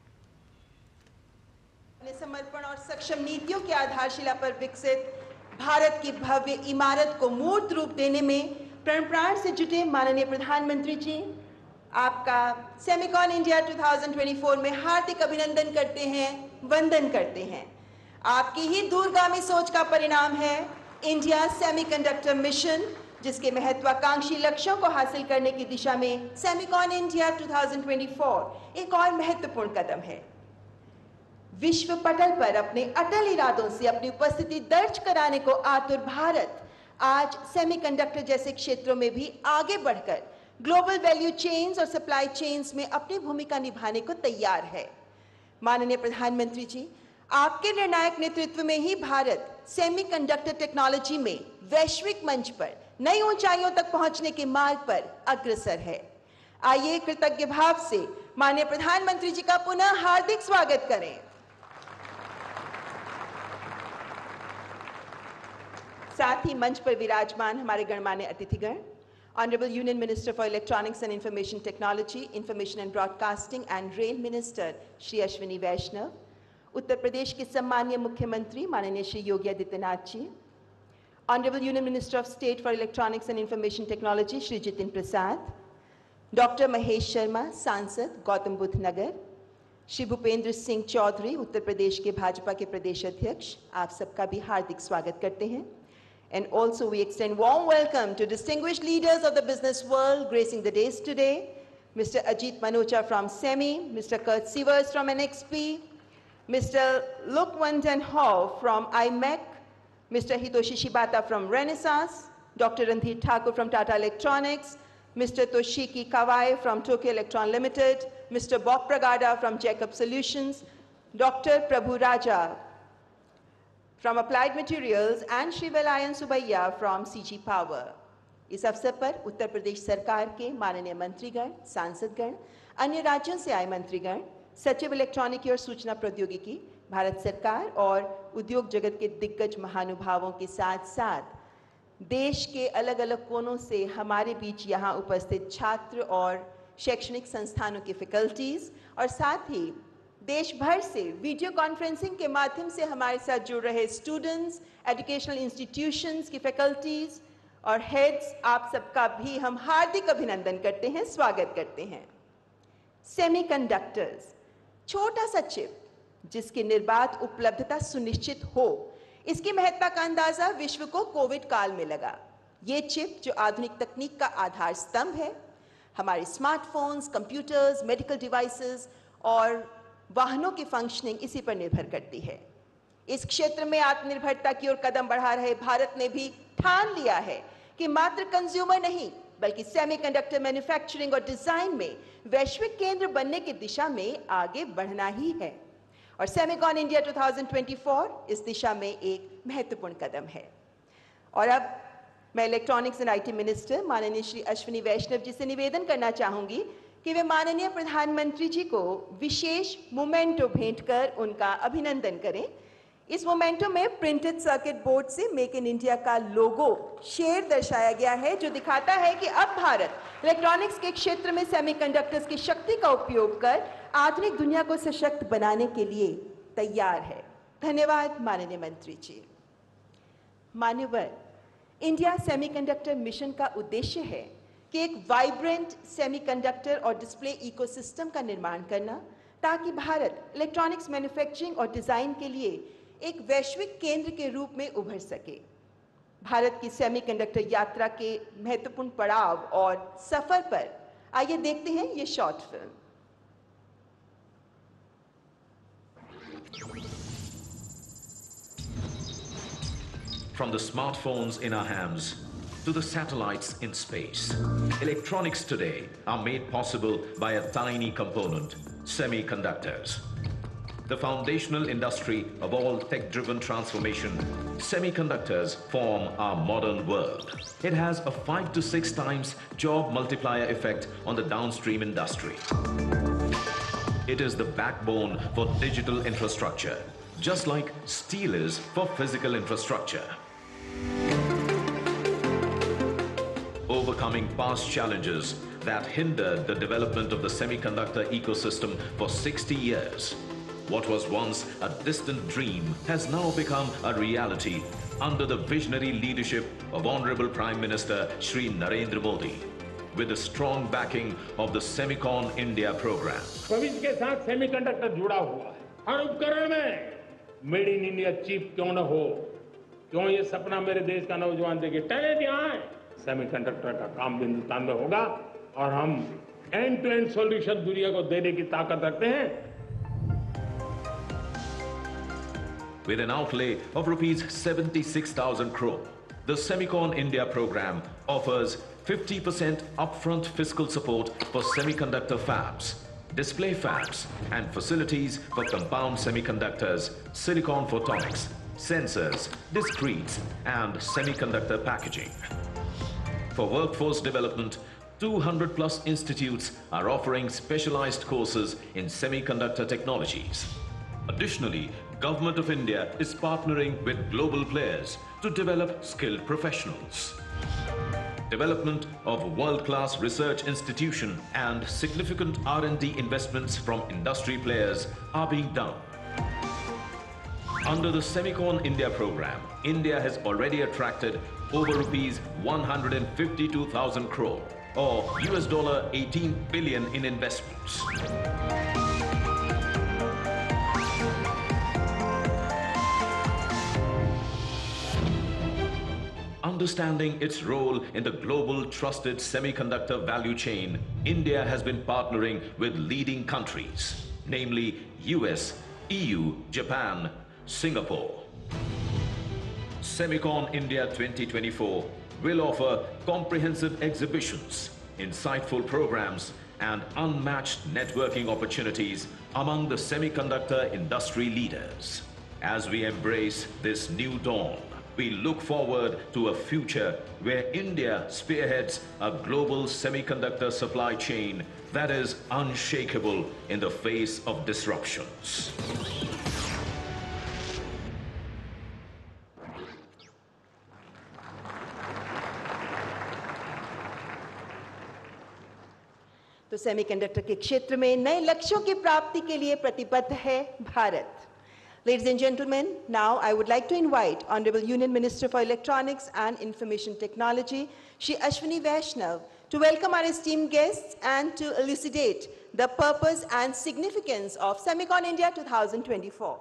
समर्पण और सक्षम नीतियों की आधारशिला पर विकसित भारत की भव्य इमारत को मूर्त रूप देने में प्रण प्राण से जुटे माननीय प्रधानमंत्री जी, आपका सेमीकॉन इंडिया दो हज़ार चौबीस में हार्दिक अभिनंदन करते हैं, वंदन करते हैं। आपकी ही दूरगामी सोच का परिणाम है इंडिया सेमीकंडक्टर मिशन, जिसके महत्वाकांक्षी लक्ष्यों को हासिल करने की दिशा में सेमीकॉन इंडिया दो हज़ार चौबीस एक और महत्वपूर्ण कदम है। विश्व पटल पर अपने अटल इरादों से अपनी उपस्थिति दर्ज कराने को आतुर भारत आज सेमीकंडक्टर जैसे क्षेत्रों में भी आगे बढ़कर ग्लोबल वैल्यू चेन्स और सप्लाई चेन्स में अपनी भूमिका निभाने को तैयार है। माननीय प्रधानमंत्री जी, आपके निर्णायक नेतृत्व में ही भारत सेमीकंडक्टर टेक्नोलॉजी में वैश्विक मंच पर नई ऊंचाइयों तक पहुंचने के मार्ग पर अग्रसर है। आइए कृतज्ञ भाव से माननीय प्रधानमंत्री जी का पुनः हार्दिक स्वागत करें। साथ ही मंच पर विराजमान हमारे गणमान्य अतिथिगण, honourable union minister for electronics and information technology, information and broadcasting and rail minister Shri Ashwini Vaishnav, Uttar Pradesh के सम्मानीय मुख्यमंत्री माननीय Shri Yogi Adityanath ji, honourable union minister of state for electronics and information technology Shri Jitin Prasad, doctor Mahesh Sharma सांसद गौतम बुद्ध नगर, श्री भूपेंद्र सिंह चौधरी उत्तर प्रदेश के भाजपा के प्रदेश अध्यक्ष, आप सबका भी हार्दिक स्वागत करते हैं। And also we extend warm welcome to distinguished leaders of the business world gracing the days today, Mister Ajit Manocha from SEMI, Mister Kurt Sievers from N X P, Mister Luc Van Hove from I M E C, Mister Hitoshi Shibata from Renaissance, Doctor Randhir Thakur from Tata Electronics, Mister Toshiki Kawai from Tokyo Electron Limited, Mister Bob Pragada from Jacob Solutions, Doctor Prabhu Raja from Applied Materials and Shri Velayan Subaiya from C G Power। इस अवसर पर उत्तर प्रदेश सरकार के माननीय मंत्रीगण, सांसदगण, अन्य राज्यों से आए मंत्रीगण, सचिव इलेक्ट्रॉनिकी और सूचना प्रौद्योगिकी, भारत सरकार और उद्योग जगत के दिग्गज महानुभावों के साथ साथ देश के अलग अलग कोनों से हमारे बीच यहाँ उपस्थित छात्र और शैक्षणिक संस्थानों के फैकल्टीज और साथ ही देश भर से वीडियो कॉन्फ्रेंसिंग के माध्यम से हमारे साथ जुड़ रहे स्टूडेंट्स, एजुकेशनल इंस्टीट्यूशंस की फैकल्टीज और हेड्स, आप सबका भी हम हार्दिक अभिनंदन करते हैं, स्वागत करते हैं। सेमीकंडक्टर्स, छोटा सा चिप जिसकी निर्बाध उपलब्धता सुनिश्चित हो, इसकी महत्ता का अंदाजा विश्व को कोविड काल में लगा। ये चिप जो आधुनिक तकनीक का आधार स्तंभ है, हमारे स्मार्टफोन्स, कंप्यूटर्स, मेडिकल डिवाइसेस और वाहनों की फंक्शनिंग इसी पर निर्भर करती है। इस क्षेत्र में आत्मनिर्भरता की ओर कदम बढ़ा रहे भारत ने भी ठान लिया है कि मात्र कंज्यूमर नहीं बल्कि सेमीकंडक्टर मैन्युफैक्चरिंग और डिजाइन में वैश्विक केंद्र बनने की दिशा में आगे बढ़ना ही है और सेमिकॉन इंडिया दो हज़ार चौबीस इस दिशा में एक महत्वपूर्ण कदम है। और अब मैं इलेक्ट्रॉनिक्स एंड आईटी मिनिस्टर माननीय श्री अश्विनी वैष्णव जी से निवेदन करना चाहूंगी कि वे माननीय प्रधानमंत्री जी को विशेष मोमेंटो भेंट कर उनका अभिनंदन करें। इस मोमेंटो में प्रिंटेड सर्किट बोर्ड से मेक इन इंडिया का लोगो शेर दर्शाया गया है जो दिखाता है कि अब भारत इलेक्ट्रॉनिक्स के क्षेत्र में सेमीकंडक्टर्स की शक्ति का उपयोग कर आधुनिक दुनिया को सशक्त बनाने के लिए तैयार है। धन्यवाद माननीय मंत्री जी। मान्यवर, इंडिया सेमीकंडक्टर मिशन का उद्देश्य है कि एक वाइब्रेंट सेमीकंडक्टर और डिस्प्ले इकोसिस्टम का निर्माण करना ताकि भारत इलेक्ट्रॉनिक्स मैन्युफैक्चरिंग और डिजाइन के लिए एक वैश्विक केंद्र के रूप में उभर सके। भारत की सेमीकंडक्टर यात्रा के महत्वपूर्ण पड़ाव और सफर पर आइए देखते हैं ये short film. From the smartphones in our hands to the satellites in space, electronics today are made possible by a tiny component, semiconductors. The foundational industry of all tech-driven transformation, semiconductors form our modern world. It has a five to six times job multiplier effect on the downstream industry. It is the backbone for digital infrastructure, just like steel is for physical infrastructure. Overcoming past challenges that hindered the development of the semiconductor ecosystem for sixty years. What was once a distant dream has now become a reality under the visionary leadership of Honorable Prime Minister Shri Narendra Modi, with the strong backing of the Semicon India program. भविष्य के साथ semiconductor जुड़ा हुआ है। हर उपकरण में made in India chip क्यों न हो, क्यों ये सपना मेरे देश का नौजवान देखे। टैलेंट यहाँ है, सेमीकंडक्टर का काम हिंदुस्तान में होगा और हम एंड टू एंड सॉल्यूशन दुनिया को देने की ताकत रखते हैं। With an outlay of rupees seventy-six thousand crore, the Semicon India program offers fifty percent upfront fiscal support for semiconductor fabs, display fabs, and facilities for compound semiconductors, silicon photonics, sensors, discretes, and semiconductor packaging. For workforce development, two hundred plus institutes are offering specialized courses in semiconductor technologies. Additionally, Government of India is partnering with global players to develop skilled professionals. Development of world-class research institution and significant R and D investments from industry players are being done. Under the Semicon India program, India has already attracted over rupees one hundred fifty-two thousand crore or U S dollar eighteen billion in investments. Understanding its role in the global trusted semiconductor value chain, India has been partnering with leading countries, namely U S, E U, Japan, Singapore. Semicon India twenty twenty-four will offer comprehensive exhibitions, insightful programs, and unmatched networking opportunities among the semiconductor industry leaders. As we embrace this new dawn, we look forward to a future where India spearheads a global semiconductor supply chain that is unshakable in the face of disruptions. तो semiconductor के क्षेत्र में नए लक्ष्यों की प्राप्ति के लिए प्रतिबद्ध है Bharat. Ladies and gentlemen, now I would like to invite Honorable Union Minister for Electronics and Information Technology, Shri Ashwini Vaishnav, to welcome our esteemed guests and to elucidate the purpose and significance of Semicon India twenty twenty-four.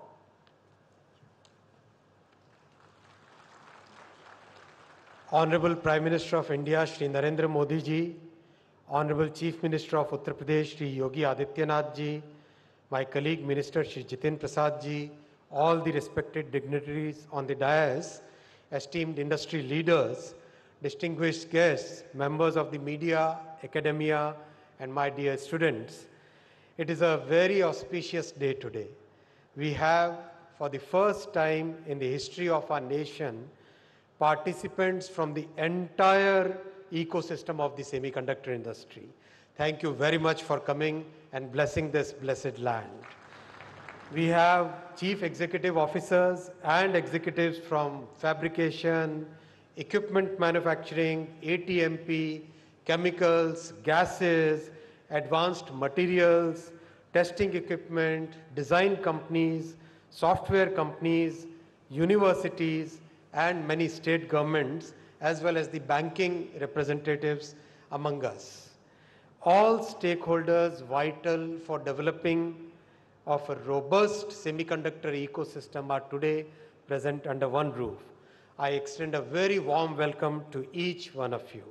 Honorable Prime Minister of India, Shri Narendra Modi ji, Honorable Chief Minister of Uttar Pradesh, Shri Yogi Adityanath ji, my colleague Minister Shri Jitin Prasad ji, all the respected dignitaries on the dais, esteemed industry leaders, distinguished guests, members of the media, academia, and my dear students. It is a very auspicious day today. We have, for the first time in the history of our nation, participants from the entire ecosystem of the semiconductor industry. Thank you very much for coming and blessing this blessed land. We have chief executive officers and executives from fabrication, equipment manufacturing, A T M P, chemicals, gases, advanced materials, testing equipment, design companies, software companies, universities, and many state governments, as well as the banking representatives among us. All stakeholders vital for developing of a robust semiconductor ecosystem are today present under one roof. I extend a very warm welcome to each one of you.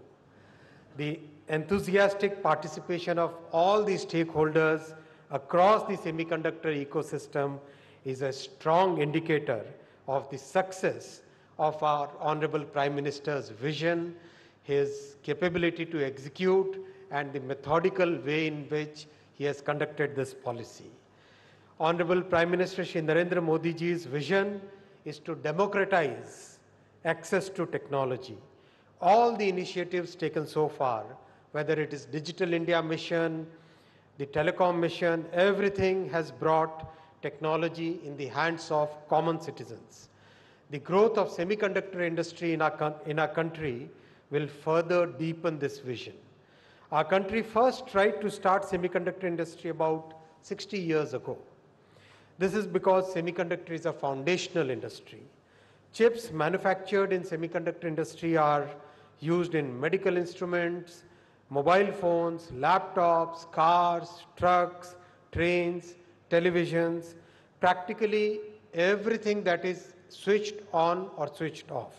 The enthusiastic participation of all the stakeholders across the semiconductor ecosystem is a strong indicator of the success of our Honorable Prime Minister's vision, his capability to execute, and the methodical way in which he has conducted this policy. Honorable Prime Minister Shri Narendra Modi ji's vision is to democratize access to technology. All the initiatives taken so far, whether it is Digital India Mission, the Telecom Mission, everything has brought technology in the hands of common citizens. The growth of semiconductor industry in our, in our country will further deepen this vision. Our country first tried to start semiconductor industry about sixty years ago. This is because semiconductor is a foundational industry. Chips manufactured in semiconductor industry are used in medical instruments, mobile phones, laptops, cars, trucks, trains, televisions, practically everything that is switched on or switched off.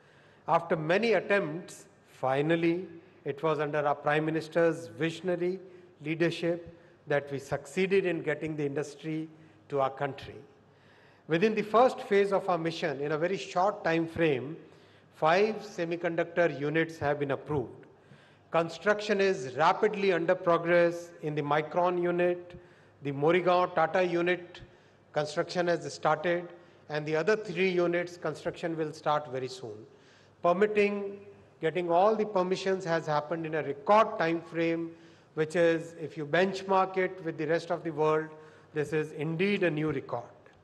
After many attempts, finally, it was under our Prime Minister's visionary leadership that we succeeded in getting the industry to our country. Within the first phase of our mission, in a very short time frame, five semiconductor units have been approved. Construction is rapidly under progress in the Micron unit, the Morigaon Tata unit, construction has started, and the other three units, construction will start very soon. Permitting, getting all the permissions has happened in a record time frame, which is, if you benchmark it with the rest of the world, this is indeed a new record.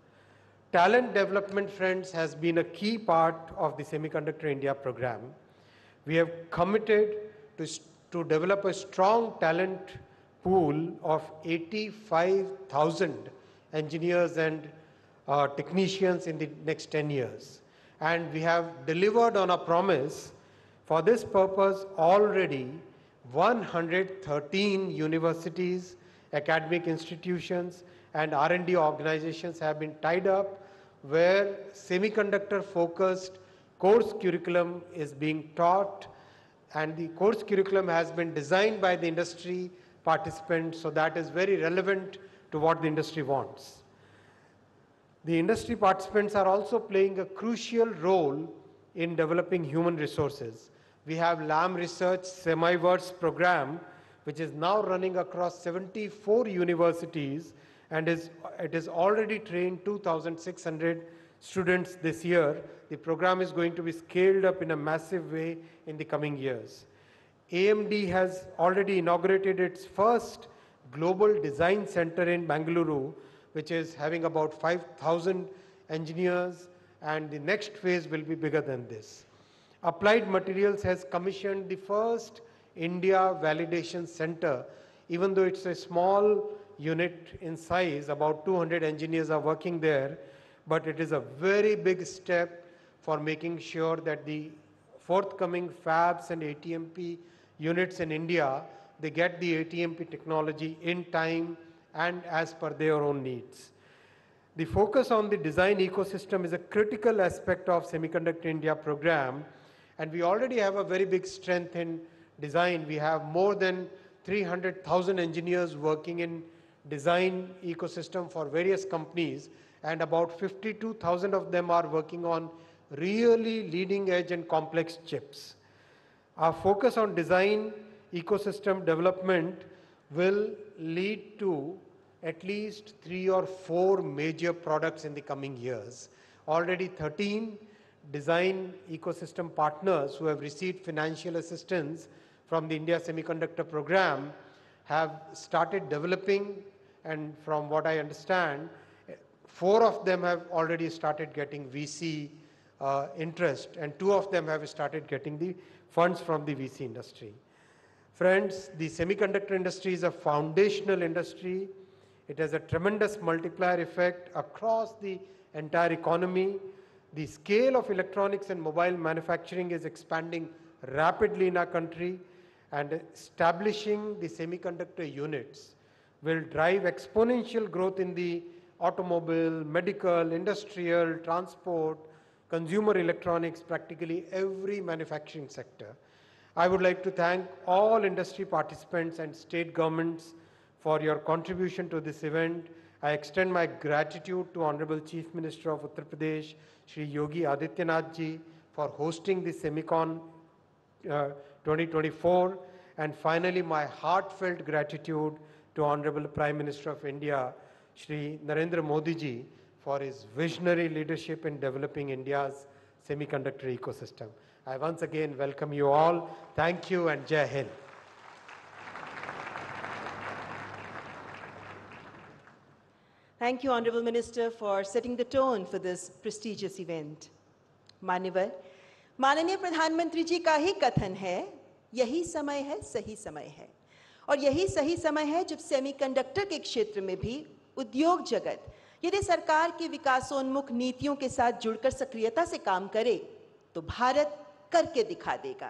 Talent development, friends, has been a key part of the Semiconductor India program. We have committed to, to develop a strong talent pool of eighty-five thousand engineers and uh, technicians in the next ten years. And we have delivered on a promise. For this purpose, already one hundred thirteen universities, academic institutions, and R and D organizations have been tied up where semiconductor-focused course curriculum is being taught, and the course curriculum has been designed by the industry participants, so that is very relevant to what the industry wants. The industry participants are also playing a crucial role in developing human resources. We have Lam Research Semiverse program, which is now running across seventy-four universities, and is, it has already trained two thousand six hundred students this year. The program is going to be scaled up in a massive way in the coming years. A M D has already inaugurated its first global design center in Bangalore, which is having about five thousand engineers, and the next phase will be bigger than this. Applied Materials has commissioned the first India Validation Center. Even though it's a small unit in size, about two hundred engineers are working there, but it is a very big step for making sure that the forthcoming fabs and A T M P units in India, they get the A T M P technology in time and as per their own needs. The focus on the design ecosystem is a critical aspect of Semiconductor India program, and we already have a very big strength in design. We have more than three hundred thousand engineers working in design ecosystem for various companies, and about fifty-two thousand of them are working on really leading edge and complex chips. Our focus on design ecosystem development will lead to at least three or four major products in the coming years. Already thirteen design ecosystem partners who have received financial assistance from the India Semiconductor Program have started developing, and from what I understand, four of them have already started getting V C uh, interest, and two of them have started getting the funds from the V C industry. Friends, the semiconductor industry is a foundational industry. It has a tremendous multiplier effect across the entire economy. The scale of electronics and mobile manufacturing is expanding rapidly in our country, and establishing the semiconductor units will drive exponential growth in the automobile, medical, industrial, transport, consumer electronics, practically every manufacturing sector. I would like to thank all industry participants and state governments for your contribution to this event. I extend my gratitude to Honorable Chief Minister of Uttar Pradesh, Shri Yogi Adityanath ji, for hosting the Semicon uh, twenty twenty-four. And finally, my heartfelt gratitude to Honorable Prime Minister of India, Shri Narendra Modi ji, for his visionary leadership in developing India's semiconductor ecosystem. I once again welcome you all. Thank you, and Jai Hind. Thank you, Honorable Minister, for setting the tone for this prestigious event. मान्यवर, माननीय प्रधानमंत्री जी का ही कथन है, यही समय है, सही समय है, और यही सही समय है जब सेमीकंडक्टर के क्षेत्र में भी उद्योग जगत यदि सरकार की विकासोन्मुख नीतियों के साथ जुड़कर सक्रियता से काम करे तो भारत करके दिखा देगा।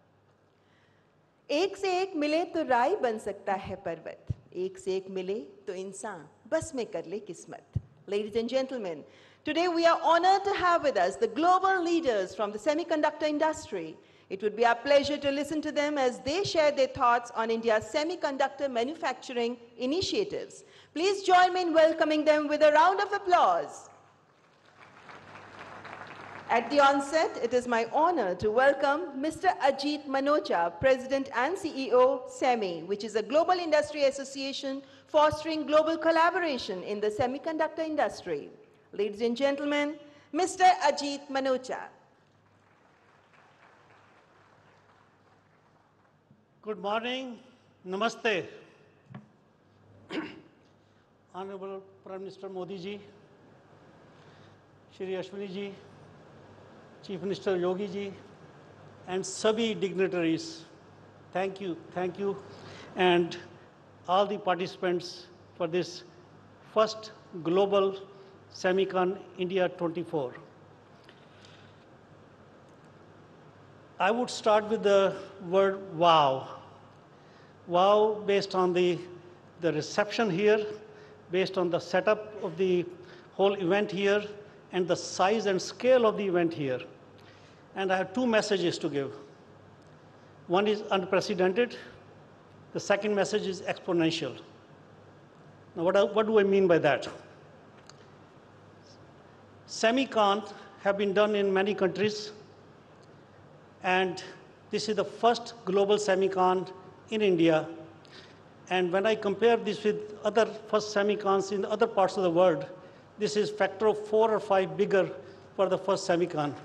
एक से एक मिले तो राय बन सकता है पर्वत, एक से एक मिले तो इंसान बस में कर ले किस्मत। Ladies and gentlemen, today we are honored to have with us the global leaders from the semiconductor industry. It would be our pleasure to listen to them as they share their thoughts on India's semiconductor manufacturing initiatives. Please join me in welcoming them with a round of applause. At the onset, it is my honor to welcome Mister Ajit Manocha, President and C E O, SEMI, which is a global industry association fostering global collaboration in the semiconductor industry. Ladies and gentlemen, Mister Ajit Manocha. Good morning, Namaste. Honorable Prime Minister Modi ji, Shri Ashwini ji, Chief Minister Yogi ji, and sabhi dignitaries, thank you, thank you, and all the participants for this first global Semicon India twenty-four. I would start with the word wow. Wow, based on the, the reception here, based on the setup of the whole event here, and the size and scale of the event here. And I have two messages to give. One is unprecedented. The second message is exponential. Now, what, what do I mean by that? Semicon have been done in many countries, and this is the first global Semicon in India. And when I compare this with other first Semicons in other parts of the world, this is factor of four or five bigger for the first Semicon.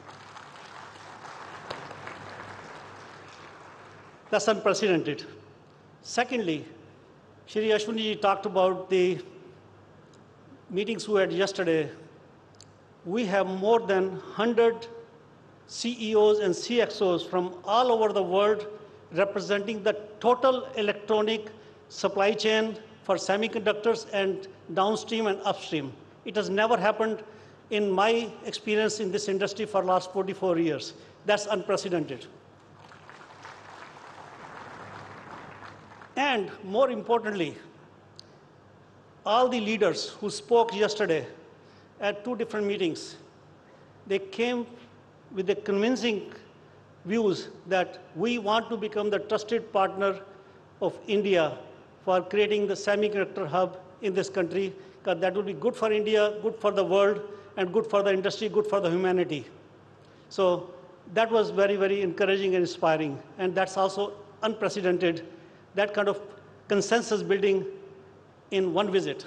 That's unprecedented. Secondly, Shri Ashwini ji talked about the meetings we had yesterday. We have more than one hundred C E Os and C X Os from all over the world representing the total electronic supply chain for semiconductors and downstream and upstream. It has never happened in my experience in this industry for the last forty-four years. That's unprecedented. And more importantly, all the leaders who spoke yesterday at two different meetings, they came with the convincing views that we want to become the trusted partner of India for creating the semiconductor hub in this country, because that will be good for India, good for the world, and good for the industry, good for the humanity. So that was very, very encouraging and inspiring. And that's also unprecedented, that kind of consensus building in one visit.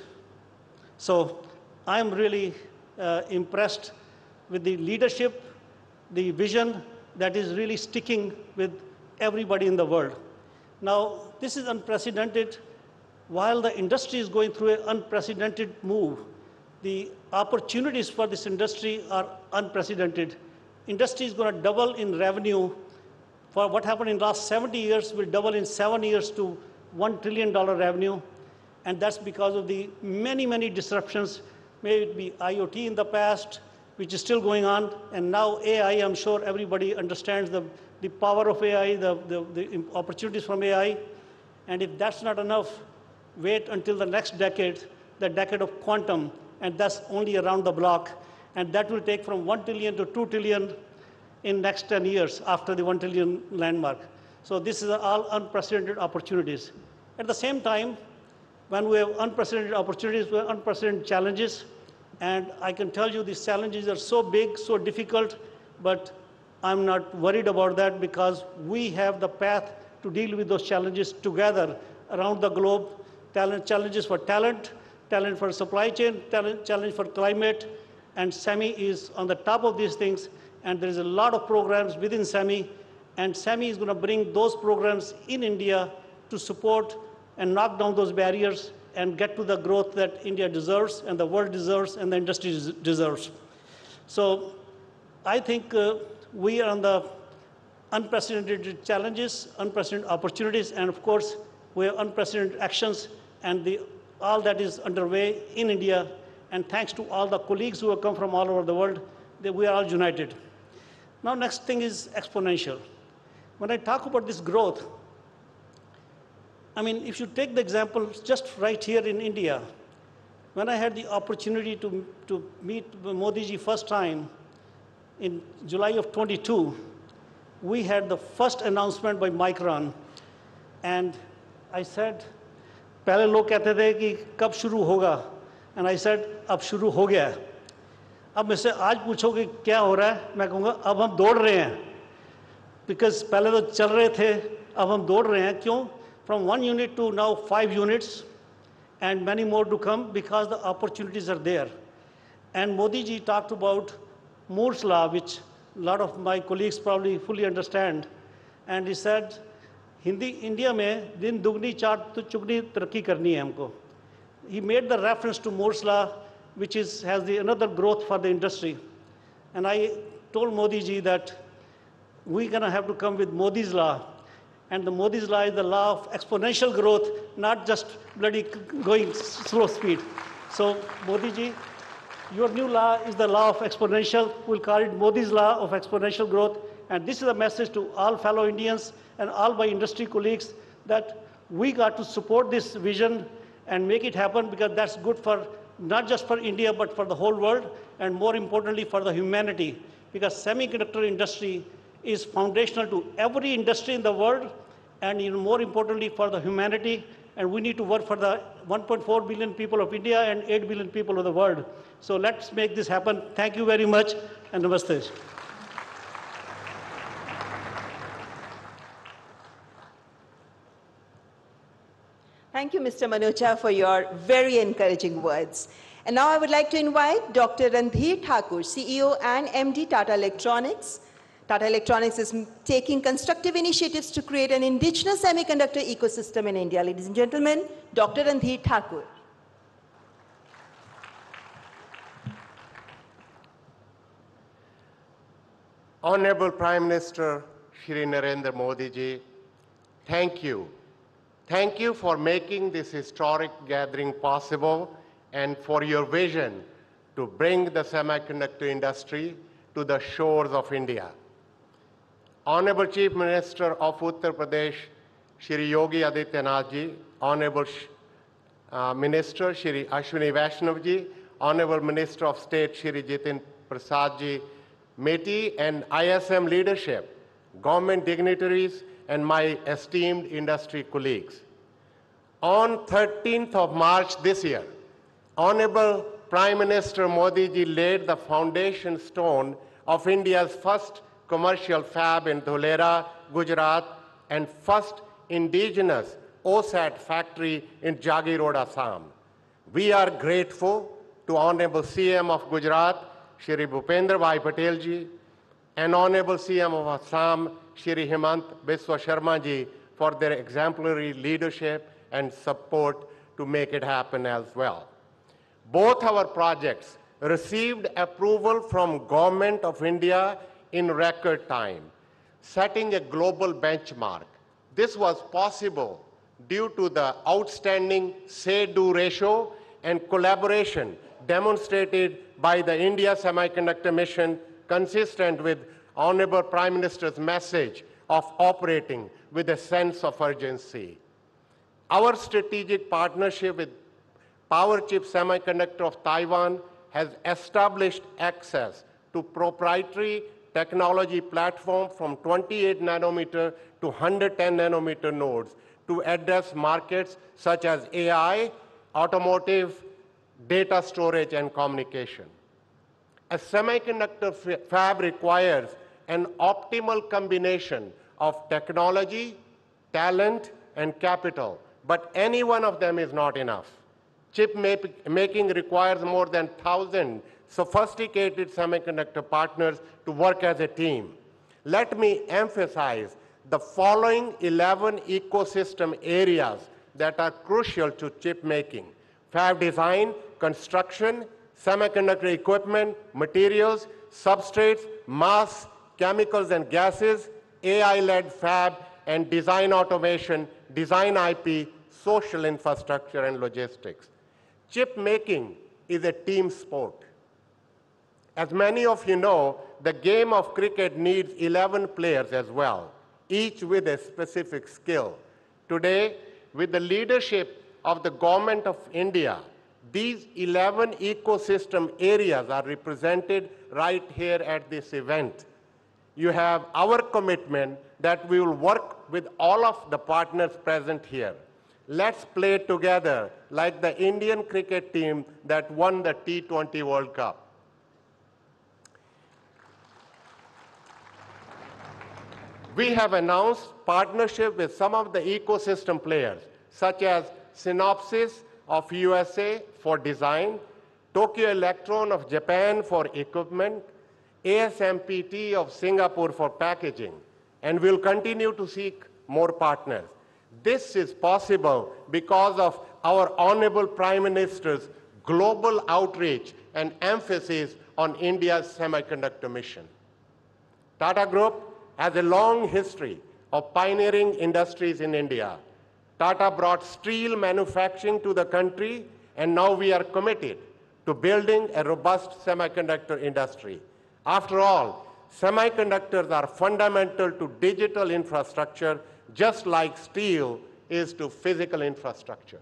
So I'm really uh, impressed with the leadership, the vision that is really sticking with everybody in the world. Now, this is unprecedented. While the industry is going through an unprecedented move, the opportunities for this industry are unprecedented. Industry is going to double in revenue. For what happened in the last seventy years will double in seven years to one trillion dollar revenue. And that's because of the many, many disruptions, may it be I O T in the past, which is still going on, and now A I. I'm sure everybody understands the, the power of A I, the, the, the opportunities from A I. And if that's not enough, wait until the next decade, the decade of quantum, and that's only around the block. And that will take from one trillion to two trillion in next ten years after the one trillion landmark. So this is all unprecedented opportunities. At the same time, when we have unprecedented opportunities, we have unprecedented challenges. And I can tell you these challenges are so big, so difficult, but I'm not worried about that because we have the path to deal with those challenges together around the globe. Talent, challenges for talent, talent for supply chain, talent, challenge for climate, and SEMI is on the top of these things, and there is a lot of programs within SEMI, and SEMI is going to bring those programs in India to support and knock down those barriers and get to the growth that India deserves, and the world deserves, and the industry deserves. So I think uh, we are on the unprecedented challenges, unprecedented opportunities, and of course, we have unprecedented actions, and the, all that is underway in India. And thanks to all the colleagues who have come from all over the world, that we are all united. Now, next thing is exponential. When I talk about this growth, I mean, if you take the example just right here in India, when I had the opportunity to, to meet Modi ji first time in July of twenty-two, we had the first announcement by Micron. And I said, पहले लोग कहते थे कि कब शुरू होगा, and I said, अब शुरू हो गया है. अब मुझसे आज पूछो कि क्या हो रहा है, मैं कहूँगा अब हम दौड़ रहे हैं, because पहले तो चल रहे थे, अब हम दौड़ रहे हैं. क्यों? From one unit to now five units, and many more to come because the opportunities are there. And Modi ji talked about Moore's law, which a lot of my colleagues probably fully understand, and he said, Hindi India में दिन दुगनी चार तो चुगनी तरक्की करनी है हमको. He made the reference to Moore's law, which is has the another growth for the industry. And I told Modi ji that we're going to have to come with Modi's law. And the Modi's law is the law of exponential growth, not just bloody going slow speed. So Modi ji, Your new law is the law of exponential. We'll call it Modi's law of exponential growth. And this is a message to all fellow Indians and all my industry colleagues that we got to support this vision and make it happen, because that's good for not just for India, but for the whole world, and more importantly for the humanity, because semiconductor industry is foundational to every industry in the world, and even more importantly for the humanity. And we need to work for the one point four billion people of India and eight billion people of the world. So let's make this happen. Thank you very much, and namaste. Thank you, Mister Manocha, for your very encouraging words. And now I would like to invite Doctor Randhir Thakur, C E O and M D Tata Electronics. Tata Electronics is taking constructive initiatives to create an indigenous semiconductor ecosystem in India. Ladies and gentlemen, Doctor Randhir Thakur. Honorable Prime Minister Shri Narendra Modi ji, thank you. Thank you for making this historic gathering possible and for your vision to bring the semiconductor industry to the shores of India. Honorable Chief Minister of Uttar Pradesh, Shri Yogi Adityanath ji, Honorable uh, Minister Shri Ashwini Vaishnav ji, Honorable Minister of State Shri Jitin Prasad ji, METI and I S M leadership, government dignitaries, and my esteemed industry colleagues. On thirteenth of March this year, Honorable Prime Minister Modi ji laid the foundation stone of India's first commercial fab in Dholera, Gujarat, and first indigenous O SAT factory in Jagi Road, Assam. We are grateful to Honorable C M of Gujarat, Shri Bhupendra Bhai Patel ji, and Honorable C M of Assam, Shri Himant Biswa Sharma ji, for their exemplary leadership and support to make it happen as well. Both our projects received approval from Government of India in record time, setting a global benchmark. This was possible due to the outstanding say-do ratio and collaboration demonstrated by the India Semiconductor Mission, consistent with Honorable Prime Minister's message of operating with a sense of urgency. Our strategic partnership with Powerchip Semiconductor of Taiwan has established access to proprietary technology platform from twenty-eight nanometer to one hundred ten nanometer nodes to address markets such as A I, automotive, data storage, and communication. A semiconductor fab requires an optimal combination of technology, talent, and capital, but any one of them is not enough. Chip making requires more than one thousand sophisticated semiconductor partners to work as a team. Let me emphasize the following eleven ecosystem areas that are crucial to chip making: fab design, construction, semiconductor equipment, materials, substrates, mass, chemicals and gases, A I-led fab, and design automation, design I P, social infrastructure, and logistics. Chip making is a team sport. As many of you know, the game of cricket needs eleven players as well, each with a specific skill. Today, with the leadership of the Government of India, these eleven ecosystem areas are represented right here at this event. You have our commitment that we will work with all of the partners present here. Let's play together like the Indian cricket team that won the T twenty World Cup. We have announced partnership with some of the ecosystem players, such as Synopsys of U S A for design, Tokyo Electron of Japan for equipment, A S M P T of Singapore for packaging, and we'll continue to seek more partners. This is possible because of our Honorable Prime Minister's global outreach and emphasis on India's semiconductor mission. Tata Group has a long history of pioneering industries in India. Tata brought steel manufacturing to the country, and now we are committed to building a robust semiconductor industry. After all, semiconductors are fundamental to digital infrastructure, just like steel is to physical infrastructure.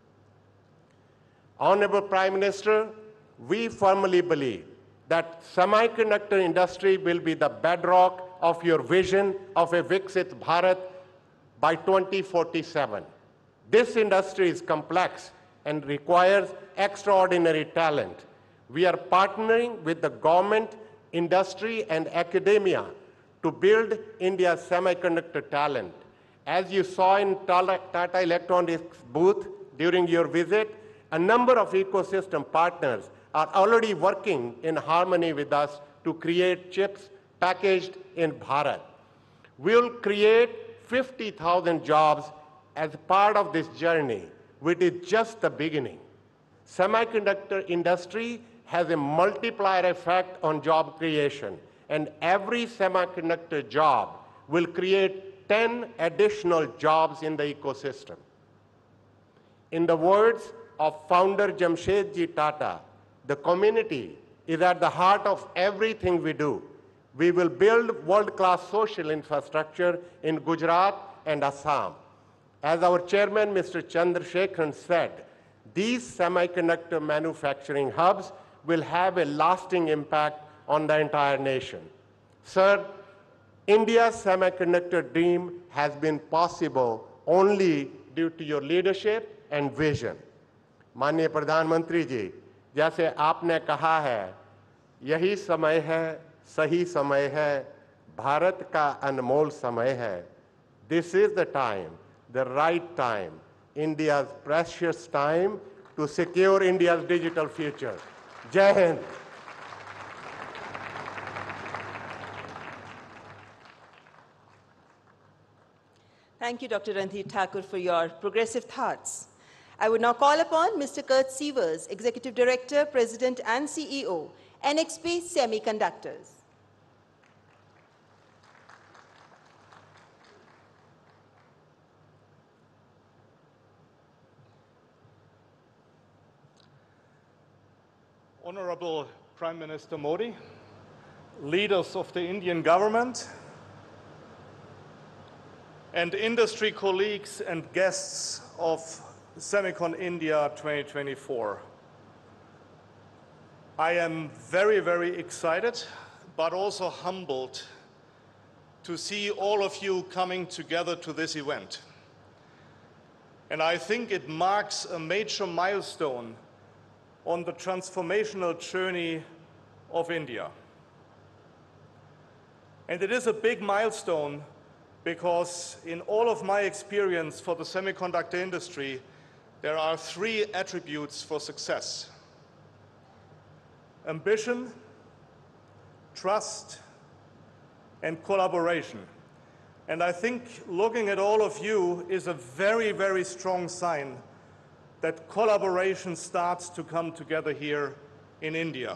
Honorable Prime Minister, we firmly believe that semiconductor industry will be the bedrock of your vision of a Viksit Bharat by twenty forty-seven. This industry is complex and requires extraordinary talent. We are partnering with the government, industry, and academia to build India's semiconductor talent. As you saw in Tata Electronics booth during your visit, a number of ecosystem partners are already working in harmony with us to create chips packaged in Bharat. We'll create fifty thousand jobs as part of this journey, which is just the beginning. Semiconductor industry has a multiplier effect on job creation, and every semiconductor job will create ten additional jobs in the ecosystem. In the words of founder Jamshedji Tata, the community is at the heart of everything we do. We will build world-class social infrastructure in Gujarat and Assam. As our chairman, Mister Chandrasekharan, said, these semiconductor manufacturing hubs will have a lasting impact on the entire nation. Sir, India's semiconductor dream has been possible only due to your leadership and vision. माननीय प्रधानमंत्री जी, जैसे आपने कहा है, यही समय है, सही समय है, भारत का अनमोल समय है. This is the time, the right time, India's precious time to secure India's digital future. Jai Hind. Thank you, Doctor Randhir Thakur, for your progressive thoughts. I would now call upon Mister Kurt Sievers, Executive Director, President and C E O, N X P Semiconductors. Honorable Prime Minister Modi, leaders of the Indian government, and industry colleagues and guests of Semicon India twenty twenty-four. I am very, very excited, but also humbled to see all of you coming together to this event. And I think it marks a major milestone on the transformational journey of India. And it is a big milestone because in all of my experience for the semiconductor industry, there are three attributes for success: ambition, trust, and collaboration. And I think looking at all of you is a very, very strong sign that collaboration starts to come together here in India.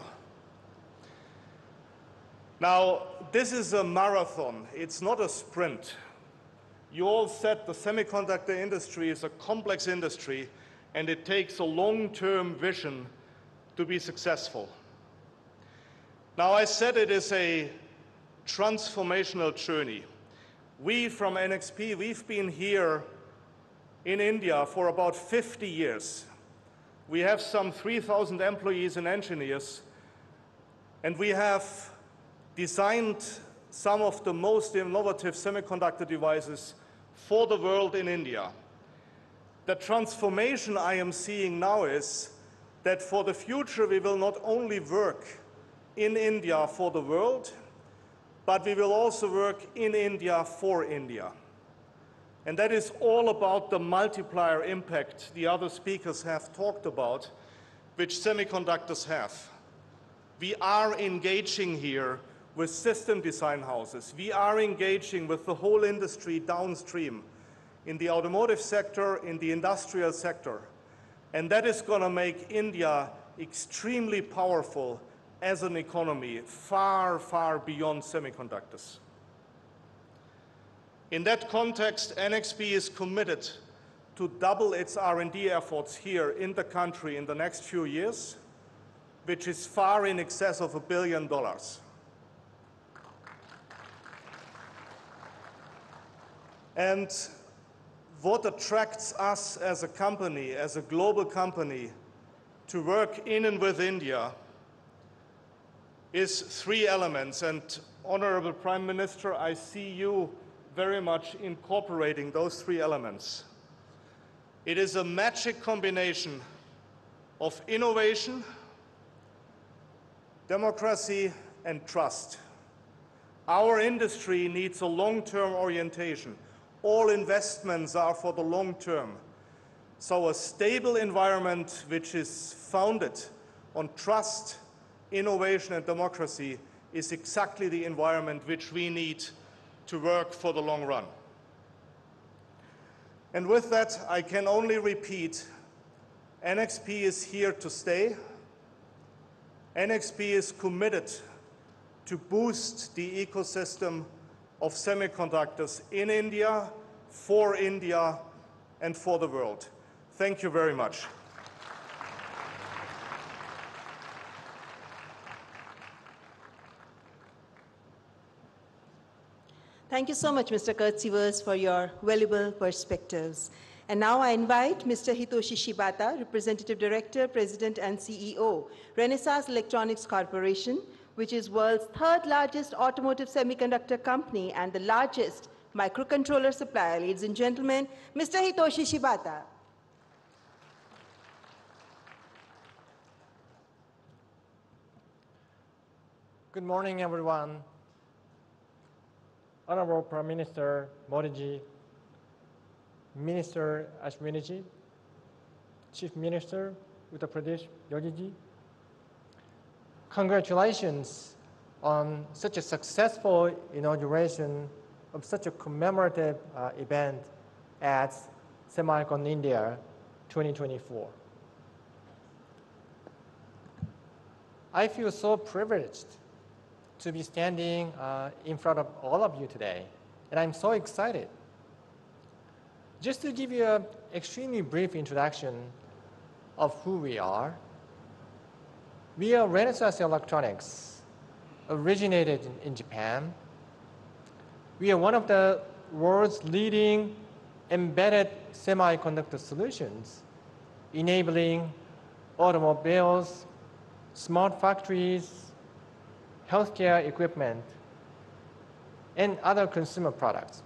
Now, this is a marathon. It's not a sprint. You all said the semiconductor industry is a complex industry, and it takes a long-term vision to be successful. Now, I said it is a transformational journey. We from N X P, we've been here in India for about fifty years. We have some three thousand employees and engineers, and we have designed some of the most innovative semiconductor devices for the world in India. The transformation I am seeing now is that for the future we will not only work in India for the world, but we will also work in India for India. And that is all about the multiplier impact the other speakers have talked about, which semiconductors have. We are engaging here with system design houses. We are engaging with the whole industry downstream, in the automotive sector, in the industrial sector. And that is going to make India extremely powerful as an economy, far, far beyond semiconductors. In that context, N X P is committed to double its R and D efforts here in the country in the next few years. which is far in excess of a billion dollars. And what attracts us as a company, as a global company, to work in and with India is three elements. And Honorable Prime Minister, I see you very much incorporating those three elements. It is a magic combination of innovation, democracy, and trust. Our industry needs a long-term orientation. All investments are for the long term. So a stable environment which is founded on trust, innovation, and democracy is exactly the environment which we need to work for the long run. And with that, I can only repeat, N X P is here to stay. N X P is committed to boost the ecosystem of semiconductors in India, for India, and for the world. Thank you very much. Thank you so much, Mister Kurt Sievers, for your valuable perspectives. And now I invite Mister Hitoshi Shibata, Representative Director, President, and C E O, Renesas Electronics Corporation, which is world's third largest automotive semiconductor company and the largest microcontroller supplier. Ladies and gentlemen, Mister Hitoshi Shibata. Good morning, everyone. Honorable Prime Minister Modi, Minister Ashwini, Chief Minister Uttar Pradesh Yogi, congratulations on such a successful inauguration of such a commemorative uh, event at Semicon India twenty twenty-four. I feel so privileged to be standing uh, in front of all of you today, and I'm so excited. Just to give you an extremely brief introduction of who we are, we are Renesas Electronics, originated in, in Japan. We are one of the world's leading embedded semiconductor solutions, enabling automobiles, smart factories, healthcare equipment, and other consumer products.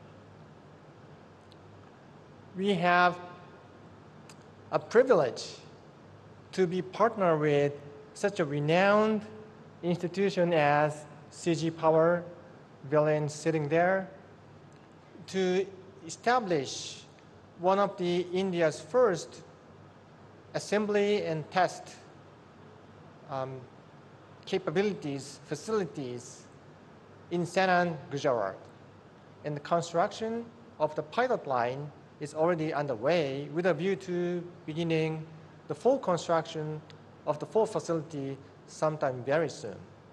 We have a privilege to be partnered with such a renowned institution as C G Power, Villain sitting there, to establish one of the India's first assembly and test um, capabilities, facilities in Sanand, Gujarat. And the construction of the pilot line is already underway with a view to beginning the full construction of the full facility sometime very soon.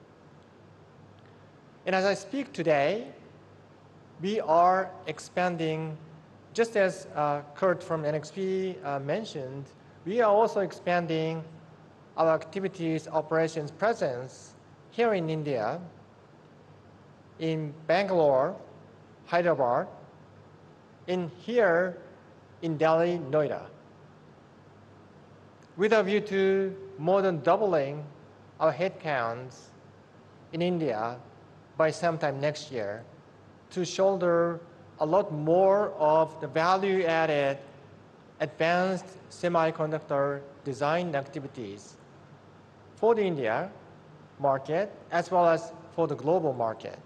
And as I speak today, we are expanding, just as uh, Kurt from N X P uh, mentioned, we are also expanding our activities, operations, presence here in India, in Bangalore, Hyderabad, and here in Delhi, Noida, with a view to more than doubling our headcounts in India by sometime next year to shoulder a lot more of the value-added advanced semiconductor design activities for the India market as well as for the global market.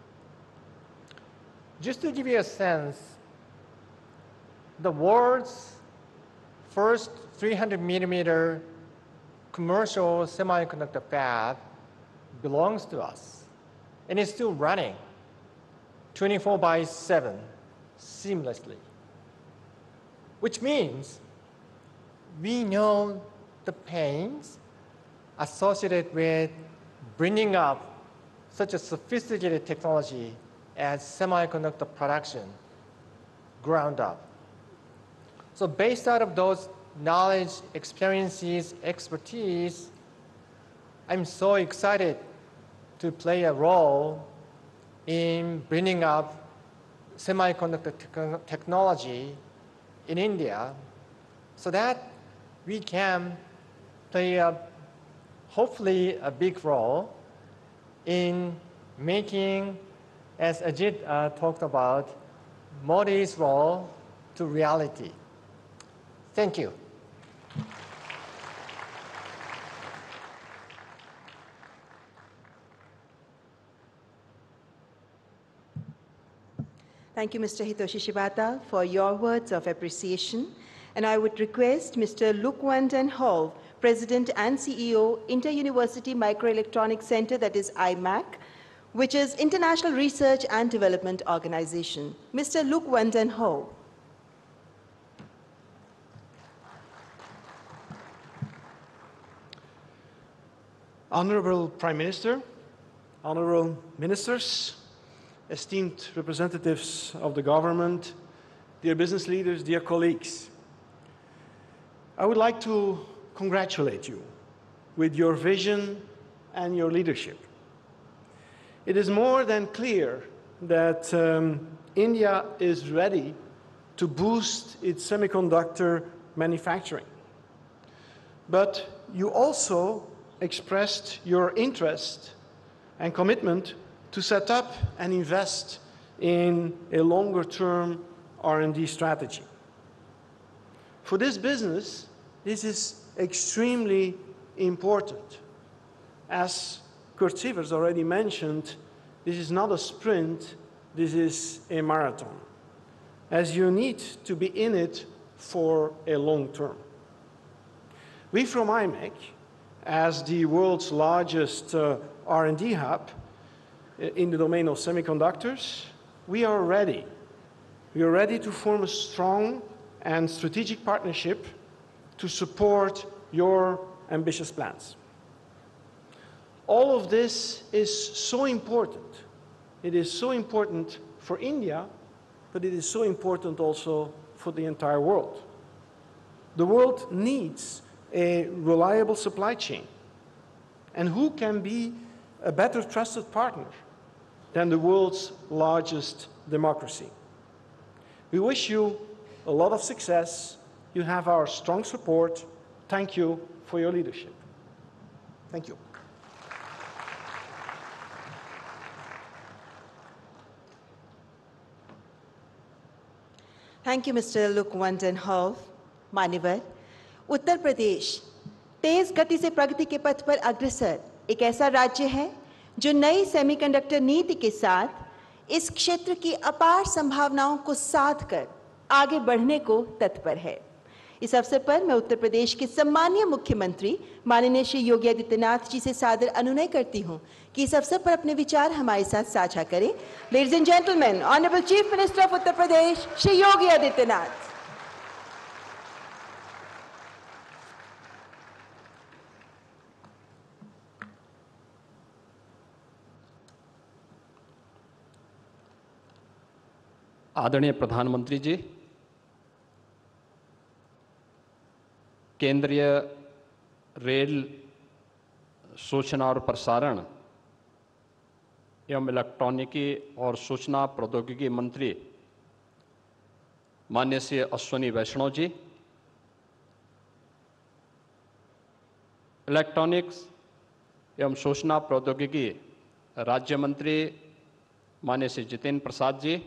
Just to give you a sense, the world's first three hundred millimeter commercial semiconductor fab belongs to us, and it's still running twenty-four by seven seamlessly, which means we know the pains associated with bringing up such a sophisticated technology as semiconductor production ground up. So based out of those knowledge, experiences, expertise, I'm so excited to play a role in bringing up semiconductor te- technology in India so that we can play a, hopefully a big role in making, as Ajit uh, talked about, Modi's role to reality. Thank you. Thank you, Mister Hitoshi Shibata, for your words of appreciation. And I would request Mister Luc Van Hove, President and C E O, Inter-University Microelectronics Center, that is I M A C, which is International Research and Development Organization. Mister Luc Van Hove. Honorable Prime Minister, honorable ministers, esteemed representatives of the government, dear business leaders, dear colleagues, I would like to congratulate you with your vision and your leadership. It is more than clear that um, India is ready to boost its semiconductor manufacturing. But you also expressed your interest and commitment to set up and invest in a longer-term R and D strategy. For this business, this is extremely important. As Kurt Sievers already mentioned, this is not a sprint, this is a marathon, as you need to be in it for a long term. We from I M E C, as the world's largest uh, R and D hub in the domain of semiconductors, we are ready. We are ready to form a strong and strategic partnership to support your ambitious plans. All of this is so important. It is so important for India, but it is so important also for the entire world. The world needs a reliable supply chain. And who can be a better trusted partner than the world's largest democracy? We wish you a lot of success. You have our strong support. Thank you for your leadership. Thank you. Thank you, Mister Luc Van Hove. मान्यवर, उत्तर प्रदेश तेज गति से प्रगति के पथ पर अग्रसर एक ऐसा राज्य है जो नई सेमीकंडक्टर नीति के साथ इस क्षेत्र की अपार संभावनाओं को साध कर आगे बढ़ने को तत्पर है। इस अवसर पर मैं उत्तर प्रदेश के सम्मानीय मुख्यमंत्री माननीय श्री योगी आदित्यनाथ जी से सादर अनुनय करती हूं कि इस अवसर पर अपने विचार हमारे साथ साझा करें। Ladies and gentleman, honourable chief minister of Uttar Pradesh Shri Yogi Adityanath. आदरणीय प्रधानमंत्री जी, केंद्रीय रेल, सूचना और प्रसारण एवं इलेक्ट्रॉनिकी और सूचना प्रौद्योगिकी मंत्री माननीय श्री अश्विनी वैष्णव जी, इलेक्ट्रॉनिक्स एवं सूचना प्रौद्योगिकी राज्य मंत्री माननीय श्री जितेंद्र प्रसाद जी,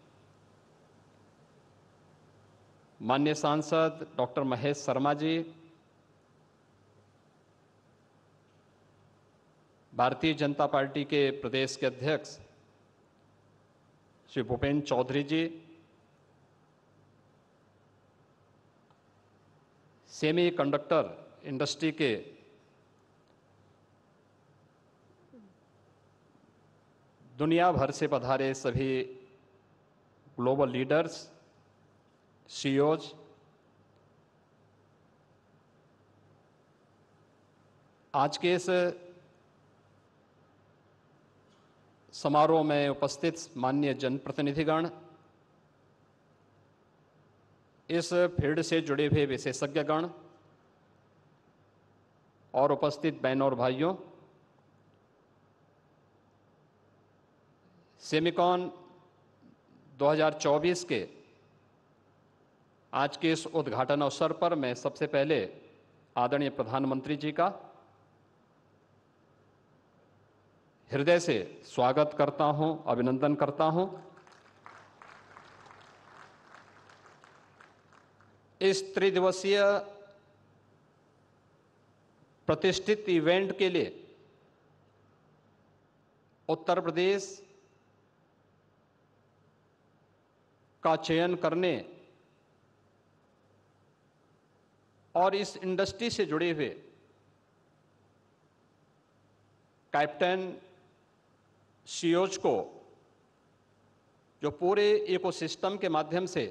माननीय सांसद डॉक्टर महेश शर्मा जी, भारतीय जनता पार्टी के प्रदेश के अध्यक्ष Shri Bhupendra Chaudhary ji, semiconductor industry के दुनिया भर से पधारे सभी ग्लोबल लीडर्स, सीईओज, आज के इस समारोह में उपस्थित माननीय जनप्रतिनिधिगण, इस फील्ड से जुड़े हुए विशेषज्ञगण और उपस्थित बहनों और भाइयों, सेमिकॉन दो हज़ार चौबीस के आज के इस उद्घाटन अवसर पर मैं सबसे पहले आदरणीय प्रधानमंत्री जी का हृदय से स्वागत करता हूं, अभिनंदन करता हूं। इस त्रिदिवसीय प्रतिष्ठित इवेंट के लिए उत्तर प्रदेश का चयन करने और इस इंडस्ट्री से जुड़े हुए कैप्टन सीओज को जो पूरे इकोसिस्टम के माध्यम से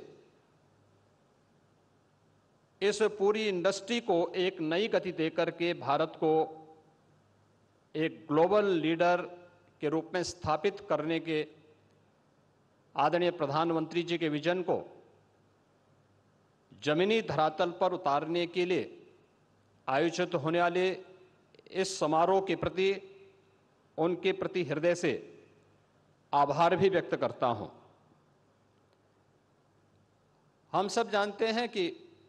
इस पूरी इंडस्ट्री को एक नई गति देकर के भारत को एक ग्लोबल लीडर के रूप में स्थापित करने के आदरणीय प्रधानमंत्री जी के विजन को जमीनी धरातल पर उतारने के लिए आयोजित होने वाले इस समारोह के प्रति उनके प्रति हृदय से आभार भी व्यक्त करता हूं। हम सब जानते हैं कि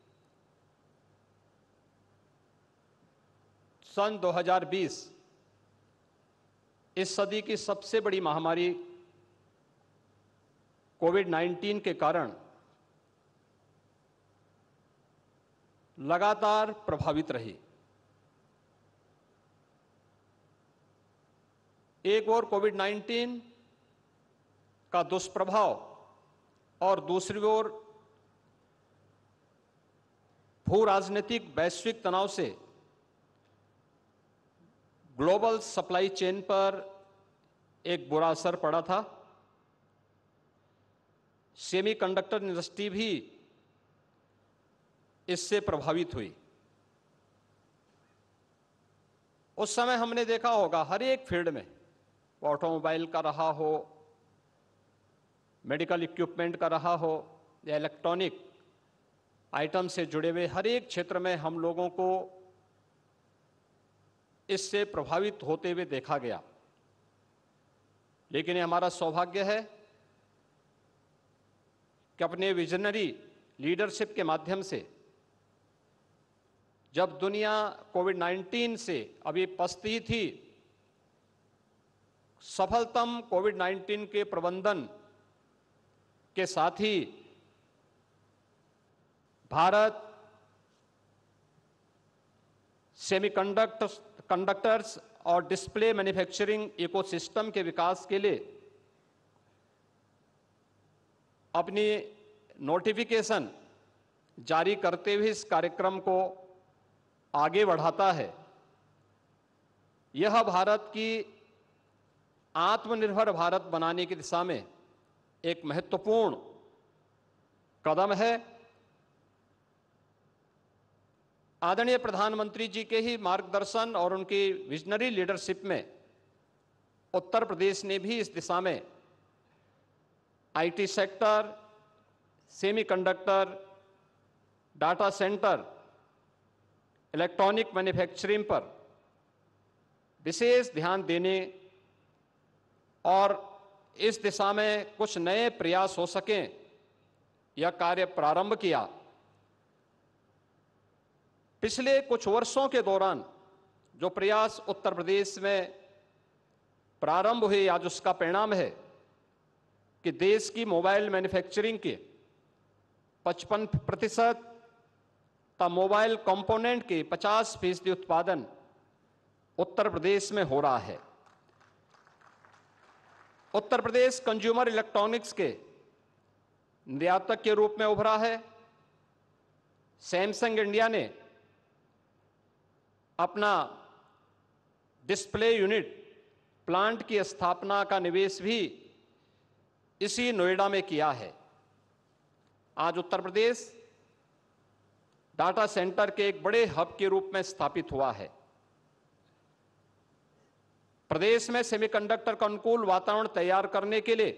सन दो हज़ार बीस इस सदी की सबसे बड़ी महामारी कोविड नाइन्टीन के कारण लगातार प्रभावित रही। एक ओर कोविड नाइन्टीन का दुष्प्रभाव और दूसरी ओर भू राजनीतिक वैश्विक तनाव से ग्लोबल सप्लाई चेन पर एक बुरा असर पड़ा था। सेमीकंडक्टर इंडस्ट्री भी इससे प्रभावित हुई। उस समय हमने देखा होगा हर एक फील्ड में, ऑटोमोबाइल का रहा हो, मेडिकल इक्विपमेंट का रहा हो या इलेक्ट्रॉनिक आइटम से जुड़े हुए हर एक क्षेत्र में हम लोगों को इससे प्रभावित होते हुए देखा गया। लेकिन ये हमारा सौभाग्य है कि अपने विजनरी लीडरशिप के माध्यम से जब दुनिया कोविड नाइन्टीन से अभी पछती थी, सफलतम कोविड नाइन्टीन के प्रबंधन के साथ ही भारत सेमीकंडक्टर्स कंडक्टर्स और डिस्प्ले मैन्युफैक्चरिंग इकोसिस्टम के विकास के लिए अपनी नोटिफिकेशन जारी करते हुए इस कार्यक्रम को आगे बढ़ाता है। यह भारत की आत्मनिर्भर भारत बनाने की दिशा में एक महत्वपूर्ण कदम है। आदरणीय प्रधानमंत्री जी के ही मार्गदर्शन और उनकी विजनरी लीडरशिप में उत्तर प्रदेश ने भी इस दिशा में IT sector, semiconductor, data centre, electronic manufacturing पर विशेष ध्यान देने और इस दिशा में कुछ नए प्रयास हो सकें, यह कार्य प्रारंभ किया। पिछले कुछ वर्षों के दौरान जो प्रयास उत्तर प्रदेश में प्रारंभ हुए, आज उसका परिणाम है कि देश की मोबाइल मैन्युफैक्चरिंग के पचपन प्रतिशत तथा मोबाइल कंपोनेंट के पचास फीसदी उत्पादन उत्तर प्रदेश में हो रहा है। उत्तर प्रदेश कंज्यूमर इलेक्ट्रॉनिक्स के निर्यातक के रूप में उभरा है। सैमसंग इंडिया ने अपना डिस्प्ले यूनिट प्लांट की स्थापना का निवेश भी इसी नोएडा में किया है। आज उत्तर प्रदेश डाटा सेंटर के एक बड़े हब के रूप में स्थापित हुआ है। प्रदेश में सेमीकंडक्टर का अनुकूल वातावरण तैयार करने के लिए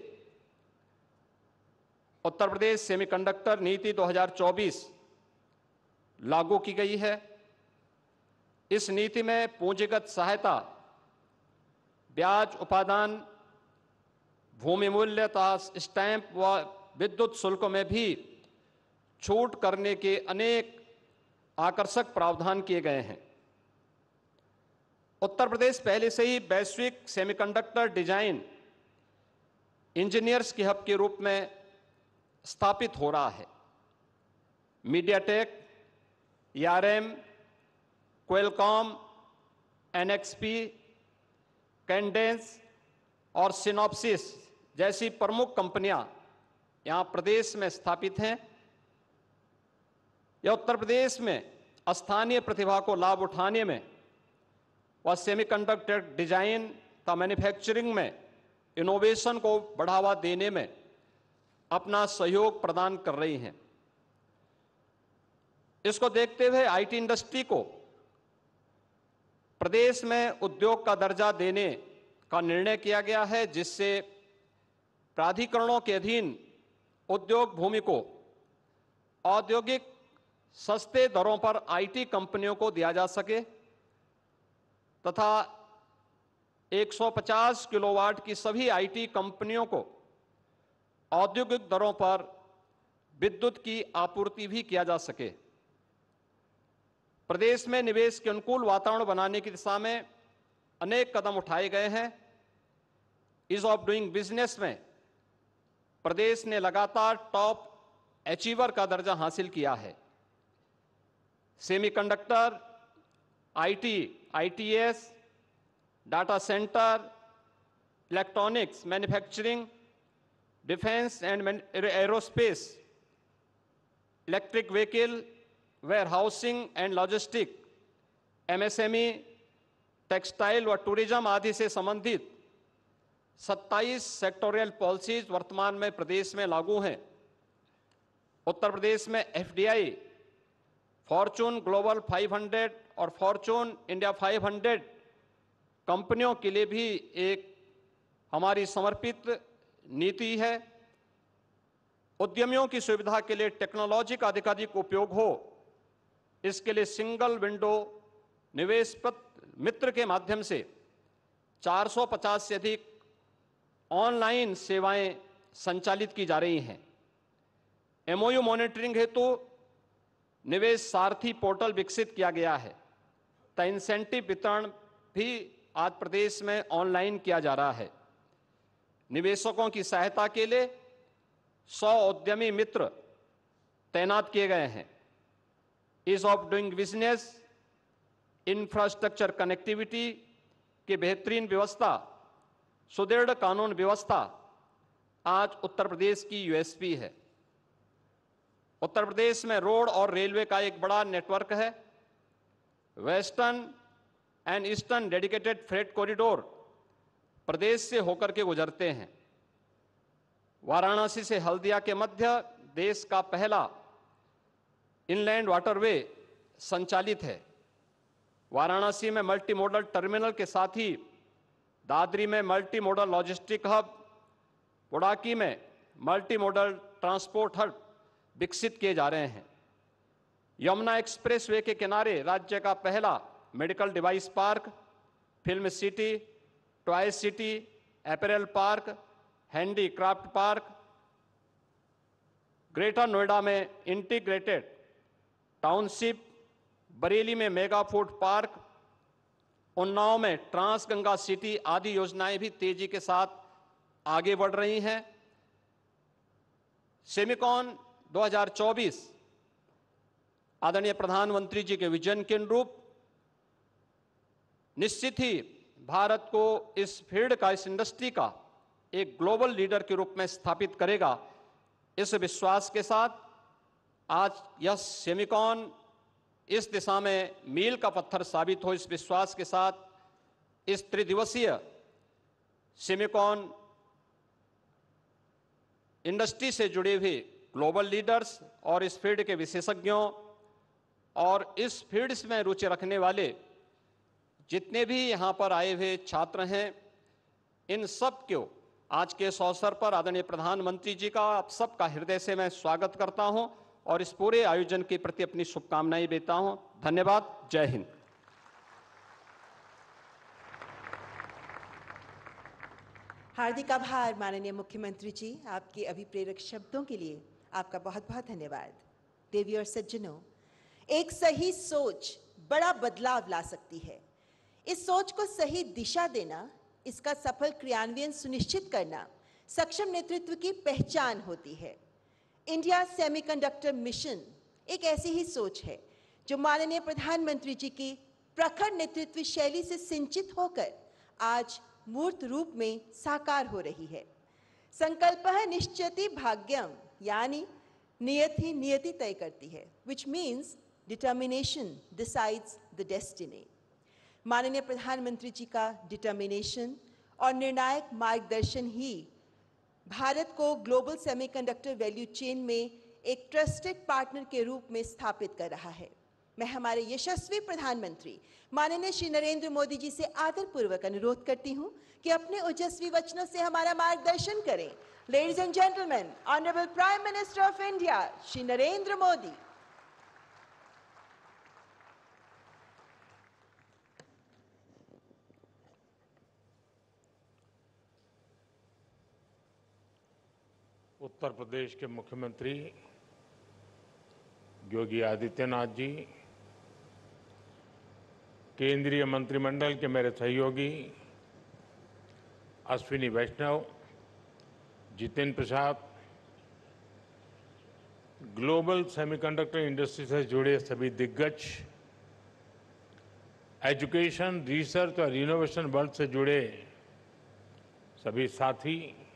उत्तर प्रदेश सेमीकंडक्टर नीति दो हज़ार चौबीस लागू की गई है। इस नीति में पूंजीगत सहायता, ब्याज उपादान, भूमि मूल्य तथा स्टैंप व विद्युत शुल्क में भी छूट करने के अनेक आकर्षक प्रावधान किए गए हैं। उत्तर प्रदेश पहले से ही वैश्विक सेमीकंडक्टर डिजाइन इंजीनियर्स के हब के रूप में स्थापित हो रहा है। MediaTek, A R M, Qualcomm, N X P, Cadence और सिनॉप्सिस जैसी प्रमुख कंपनियां यहां प्रदेश में स्थापित हैं। यह उत्तर प्रदेश में स्थानीय प्रतिभा को लाभ उठाने में व सेमीकंडक्टर डिजाइन का मैन्युफैक्चरिंग में इनोवेशन को बढ़ावा देने में अपना सहयोग प्रदान कर रही हैं। इसको देखते हुए आईटी इंडस्ट्री को प्रदेश में उद्योग का दर्जा देने का निर्णय किया गया है, जिससे प्राधिकरणों के अधीन उद्योग भूमि को औद्योगिक सस्ते दरों पर आईटी कंपनियों को दिया जा सके तथा एक सौ पचास किलोवाट की सभी आईटी कंपनियों को औद्योगिक दरों पर विद्युत की आपूर्ति भी किया जा सके। प्रदेश में निवेश के अनुकूल वातावरण बनाने की दिशा में अनेक कदम उठाए गए हैं। ईज ऑफ डूइंग बिजनेस में प्रदेश ने लगातार टॉप अचीवर का दर्जा हासिल किया है। Semiconductor, IT, ITS, data centre, electronics, manufacturing, defence and aerospace, electric vehicle, warehousing and logistic, MSME, textile व टूरिज्म आदि से संबंधित सत्ताईस सेक्टोरियल पॉलिसीज वर्तमान में प्रदेश में लागू हैं। उत्तर प्रदेश में एफडीआई, फॉर्चून ग्लोबल पाँच सौ और फॉर्चून इंडिया पाँच सौ कंपनियों के लिए भी एक हमारी समर्पित नीति है। उद्यमियों की सुविधा के लिए टेक्नोलॉजी का अधिकाधिक उपयोग हो, इसके लिए सिंगल विंडो निवेश मित्र के माध्यम से चार सौ पचास से अधिक ऑनलाइन सेवाएं संचालित की जा रही हैं। एमओयू मॉनिटरिंग हेतु निवेश सारथी पोर्टल विकसित किया गया है। तो इंसेंटिव वितरण भी आज प्रदेश में ऑनलाइन किया जा रहा है। निवेशकों की सहायता के लिए सौ उद्यमी मित्र तैनात किए गए हैं। Ease of doing business, infrastructure connectivity की बेहतरीन व्यवस्था, सुदृढ़ कानून व्यवस्था आज उत्तर प्रदेश की यूएसपी है। उत्तर प्रदेश में रोड और रेलवे का एक बड़ा नेटवर्क है। Western and eastern dedicated freight corridor प्रदेश से होकर के गुजरते हैं। वाराणसी से हल्दिया के मध्य देश का पहला इनलैंड वाटरवे संचालित है। वाराणसी में मल्टी मॉडल टर्मिनल के साथ ही दादरी में multi model logistic hub, Bodaki में मल्टी मॉडल ट्रांसपोर्ट हब विकसित किए जा रहे हैं। यमुना एक्सप्रेसवे के किनारे राज्य का पहला medical device park, film city, toy city, apparel park, handicraft park, greater Noida में इंटीग्रेटेड टाउनशिप, बरेली में मेगा फूड पार्क, उन्नाव में ट्रांस गंगा सिटी आदि योजनाएं भी तेजी के साथ आगे बढ़ रही हैं। सेमिकॉन दो हज़ार चौबीस आदरणीय प्रधानमंत्री जी के विजन के अनुरूप निश्चित ही भारत को इस फील्ड का, इस इंडस्ट्री का एक ग्लोबल लीडर के रूप में स्थापित करेगा। इस विश्वास के साथ आज यह सेमिकॉन इस दिशा में मील का पत्थर साबित हो, इस विश्वास के साथ इस त्रिदिवसीय सेमिकॉन इंडस्ट्री से जुड़े हुए ग्लोबल लीडर्स और इस फील्ड के विशेषज्ञों और इस फील्ड में रुचि रखने वाले जितने भी यहाँ पर आए हुए छात्र हैं, इन सब को आज के इस अवसर पर आदरणीय प्रधानमंत्री जी का आप सबका हृदय से मैं स्वागत करता हूं और इस पूरे आयोजन के प्रति अपनी शुभकामनाएं देता हूं। धन्यवाद। जय हिंद। हार्दिक आभार माननीय मुख्यमंत्री जी, आपके अभिप्रेरक शब्दों के लिए आपका बहुत बहुत धन्यवाद। देवी और सज्जनों, एक सही सोच बड़ा बदलाव ला सकती है। इस सोच को सही दिशा देना, इसका सफल क्रियान्वयन सुनिश्चित करना सक्षम नेतृत्व की पहचान होती है। इंडिया सेमीकंडक्टर मिशन एक ऐसी ही सोच है जो माननीय प्रधानमंत्री जी की प्रखर नेतृत्व शैली से सिंचित होकर आज मूर्त रूप में साकार हो रही है। संकल्पः निश्चयति भाग्यम, यानी नियति नियति तय करती है, which means determination decides the destiny। माननीय प्रधानमंत्री जी का डिटर्मिनेशन और निर्णायक मार्गदर्शन ही भारत को ग्लोबल सेमीकंडक्टर वैल्यू चेन में एक ट्रस्टेड पार्टनर के रूप में स्थापित कर रहा है। मैं हमारे यशस्वी प्रधानमंत्री माननीय श्री नरेंद्र मोदी जी से आदरपूर्वक अनुरोध करती हूं कि अपने ओजस्वी वचनों से हमारा मार्गदर्शन करें। Ladies and gentleman, honourable prime minister of India Shri Narendra Modi. Uttar Pradesh के मुख्यमंत्री योगी आदित्यनाथ जी, केंद्रीय मंत्रिमंडल के मेरे सहयोगी Ashwini Vaishnav, Jitendra Prasad, global semiconductor industry से जुड़े सभी दिग्गज, एजुकेशन, रिसर्च और इनोवेशन वर्ल्ड से जुड़े सभी साथी,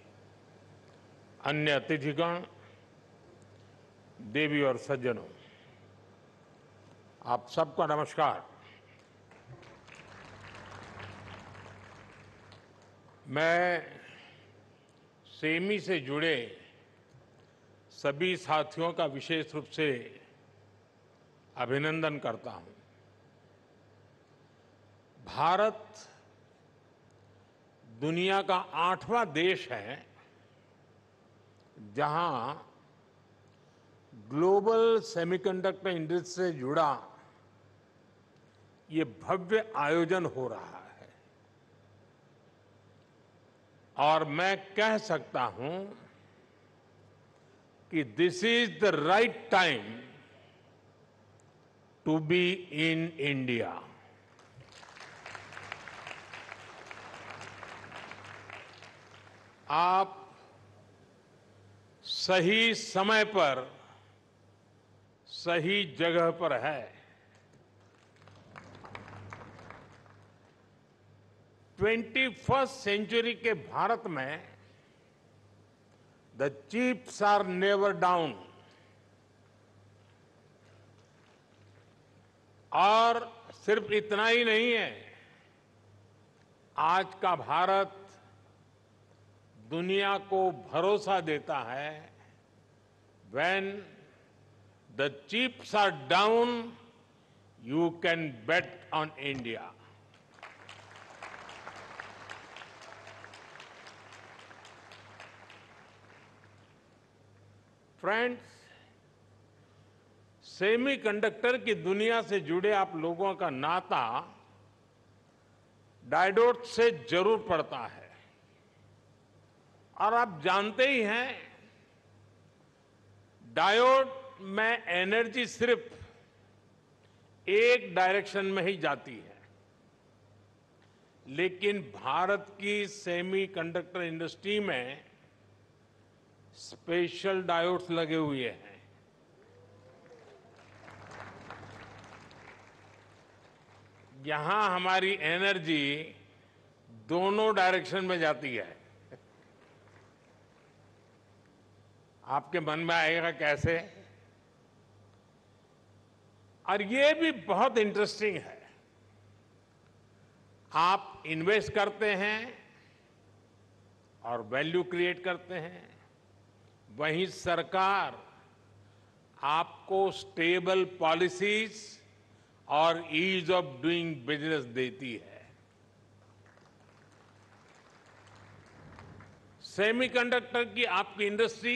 अन्य अतिथिगण, देवी और सज्जनों, आप सबका नमस्कार। मैं सेमी से जुड़े सभी साथियों का विशेष रूप से अभिनंदन करता हूं। भारत दुनिया का आठवां देश है जहां ग्लोबल सेमीकंडक्टर इंडस्ट्री से जुड़ा ये भव्य आयोजन हो रहा है और मैं कह सकता हूं कि this is the right time to be in India. आप सही समय पर सही जगह पर है। ट्वेंटी फर्स्ट सेंचुरी के भारत में the chips are never down और सिर्फ इतना ही नहीं है, आज का भारत दुनिया को भरोसा देता है when the chips are down, you can bet on India। Friends, semiconductor की दुनिया से जुड़े आप लोगों का नाता डायोड से जरूर पड़ता है और आप जानते ही हैं डायोड में एनर्जी सिर्फ एक डायरेक्शन में ही जाती है, लेकिन भारत की सेमीकंडक्टर इंडस्ट्री में स्पेशल डायोड्स लगे हुए हैं। यहां हमारी एनर्जी दोनों डायरेक्शन में जाती है। आपके मन में आएगा कैसे? और ये भी बहुत इंटरेस्टिंग है। आप इन्वेस्ट करते हैं और वैल्यू क्रिएट करते हैं, वहीं सरकार आपको स्टेबल पॉलिसीज और ईज ऑफ डूइंग बिजनेस देती है। सेमीकंडक्टर की आपकी इंडस्ट्री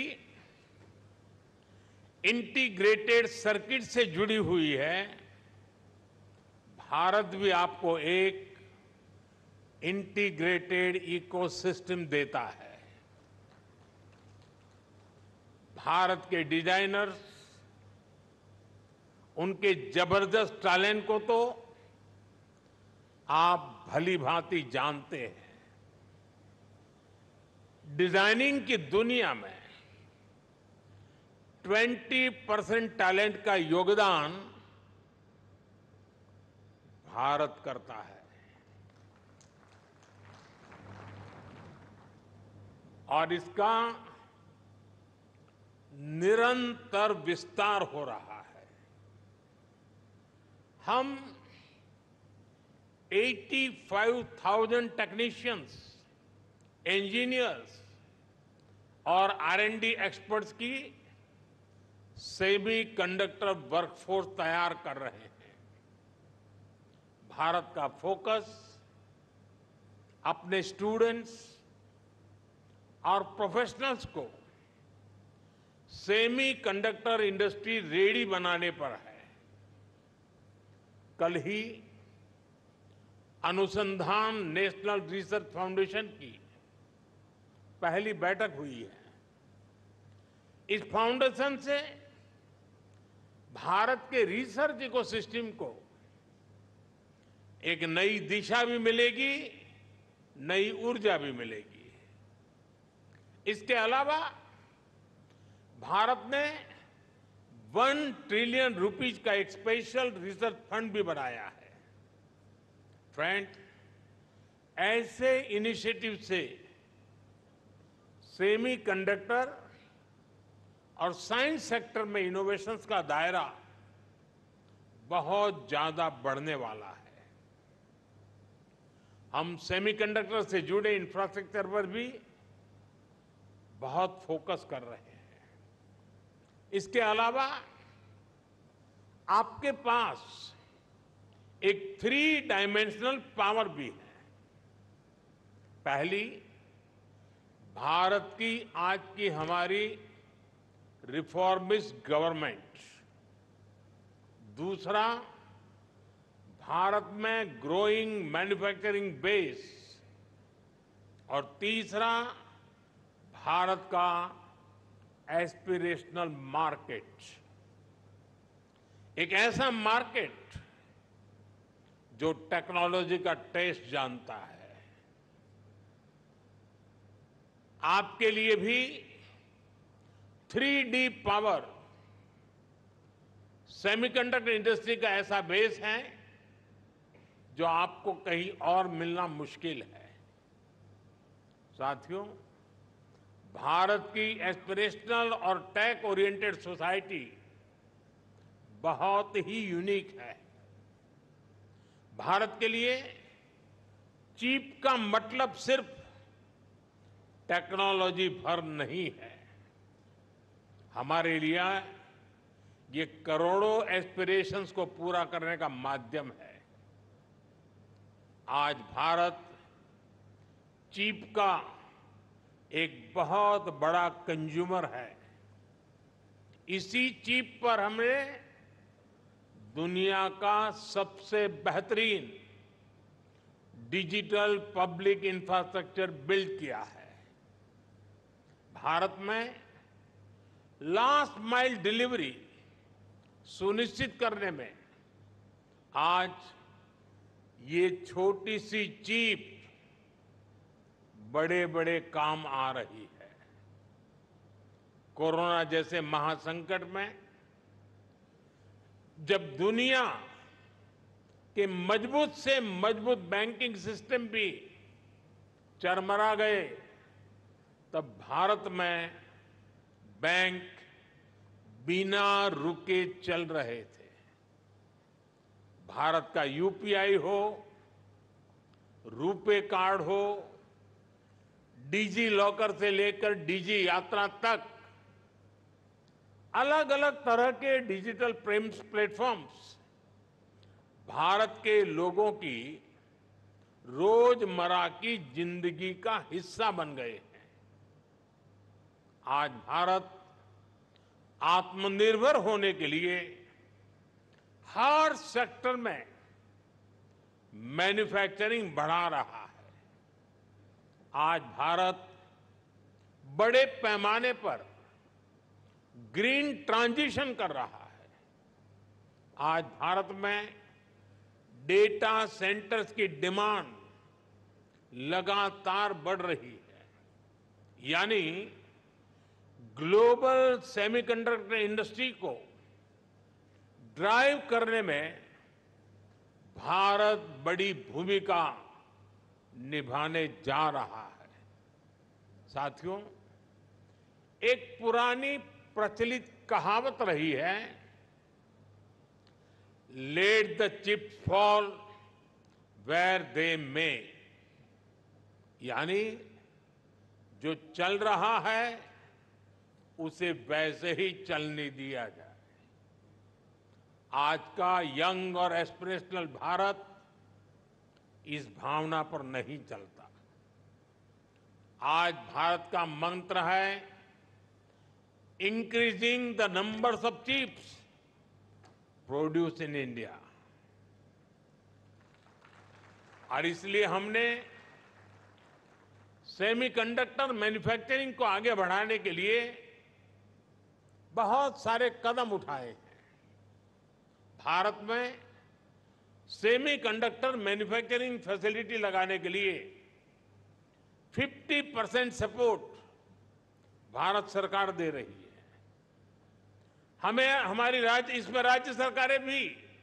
इंटीग्रेटेड सर्किट से जुड़ी हुई है। भारत भी आपको एक इंटीग्रेटेड इकोसिस्टम देता है। भारत के डिजाइनर्स, उनके जबरदस्त टैलेंट को तो आप भली भांति जानते हैं। डिजाइनिंग की दुनिया में बीस परसेंट टैलेंट का योगदान भारत करता है और इसका निरंतर विस्तार हो रहा है। हम पचासी हज़ार टेक्नीशियंस, इंजीनियर्स और आर एंड डी एक्सपर्ट्स की सेमी कंडक्टर वर्कफोर्स तैयार कर रहे हैं। भारत का फोकस अपने स्टूडेंट्स और प्रोफेशनल्स को सेमी कंडक्टर इंडस्ट्री रेडी बनाने पर है। कल ही अनुसंधान नेशनल रिसर्च फाउंडेशन की पहली बैठक हुई है। इस फाउंडेशन से भारत के रिसर्च इकोसिस्टम को एक नई दिशा भी मिलेगी, नई ऊर्जा भी मिलेगी। इसके अलावा भारत ने वन ट्रिलियन रुपीज का एक स्पेशल रिसर्च फंड भी बनाया है। फ्रेंड, ऐसे इनिशिएटिव से सेमी कंडक्टर और साइंस सेक्टर में इनोवेशंस का दायरा बहुत ज्यादा बढ़ने वाला है। हम सेमीकंडक्टर से जुड़े इंफ्रास्ट्रक्चर पर भी बहुत फोकस कर रहे हैं। इसके अलावा आपके पास एक थ्री डायमेंशनल पावर भी है। पहली, भारत की आज की हमारी रिफॉर्मिस्ट गवर्नमेंट। दूसरा, भारत में ग्रोइंग मैन्युफैक्चरिंग बेस। और तीसरा, भारत का एस्पिरेशनल मार्केट। एक ऐसा मार्केट जो टेक्नोलॉजी का टेस्ट जानता है। आपके लिए भी three D power, semiconductor industry का ऐसा बेस है जो आपको कहीं और मिलना मुश्किल है। साथियों, भारत की एस्पिरेशनल और टेक ओरिएंटेड सोसाइटी बहुत ही यूनिक है। भारत के लिए चिप का मतलब सिर्फ टेक्नोलॉजी भर नहीं है। हमारे लिए ये करोड़ों एस्पिरेशंस को पूरा करने का माध्यम है। आज भारत चिप का एक बहुत बड़ा कंज्यूमर है। इसी चिप पर हमने दुनिया का सबसे बेहतरीन डिजिटल पब्लिक इंफ्रास्ट्रक्चर बिल्ड किया है। भारत में लास्ट माइल डिलीवरी सुनिश्चित करने में आज ये छोटी सी चिप बड़े बड़े काम आ रही है। कोरोना जैसे महासंकट में जब दुनिया के मजबूत से मजबूत बैंकिंग सिस्टम भी चरमरा गए, तब भारत में बैंक बिना रुके चल रहे थे। भारत का यूपीआई हो, रुपे कार्ड हो, डिजी लॉकर से लेकर डिजी यात्रा तक अलग अलग तरह के डिजिटल प्लेटफॉर्म्स भारत के लोगों की रोजमर्रा की जिंदगी का हिस्सा बन गए हैं। आज भारत आत्मनिर्भर होने के लिए हर सेक्टर में मैन्युफैक्चरिंग बढ़ा रहा है। आज भारत बड़े पैमाने पर ग्रीन ट्रांजिशन कर रहा है। आज भारत में डेटा सेंटर्स की डिमांड लगातार बढ़ रही है, यानी ग्लोबल सेमीकंडक्टर इंडस्ट्री को ड्राइव करने में भारत बड़ी भूमिका निभाने जा रहा है। साथियों, एक पुरानी प्रचलित कहावत रही है, let the chips fall where they may, यानी जो चल रहा है उसे वैसे ही चलने दिया जाए। आज का यंग और एस्पिरेशनल भारत इस भावना पर नहीं चलता। आज भारत का मंत्र है increasing the numbers of chips produce in India, और इसलिए हमने सेमीकंडक्टर मैन्युफैक्चरिंग को आगे बढ़ाने के लिए बहुत सारे कदम उठाए हैं। भारत में सेमीकंडक्टर मैन्युफैक्चरिंग फैसिलिटी लगाने के लिए पचास परसेंट सपोर्ट भारत सरकार दे रही है। हमें हमारी राज्य इसमें राज्य सरकारें भी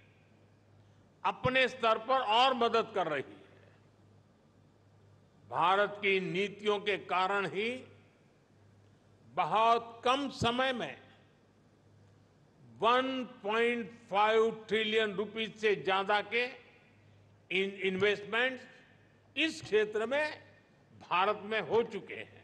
अपने स्तर पर और मदद कर रही है। भारत की नीतियों के कारण ही बहुत कम समय में एक पॉइंट पाँच ट्रिलियन रुपीस से ज्यादा के इन इन्वेस्टमेंट इस क्षेत्र में भारत में हो चुके हैं,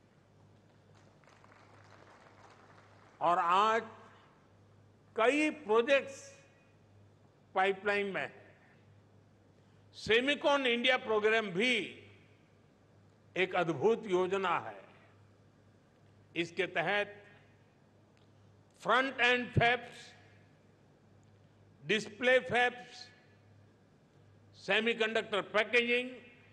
और आज कई प्रोजेक्ट्स पाइपलाइन में है। सेमिकॉन इंडिया प्रोग्राम भी एक अद्भुत योजना है। इसके तहत front end fabs, display fabs, semiconductor packaging,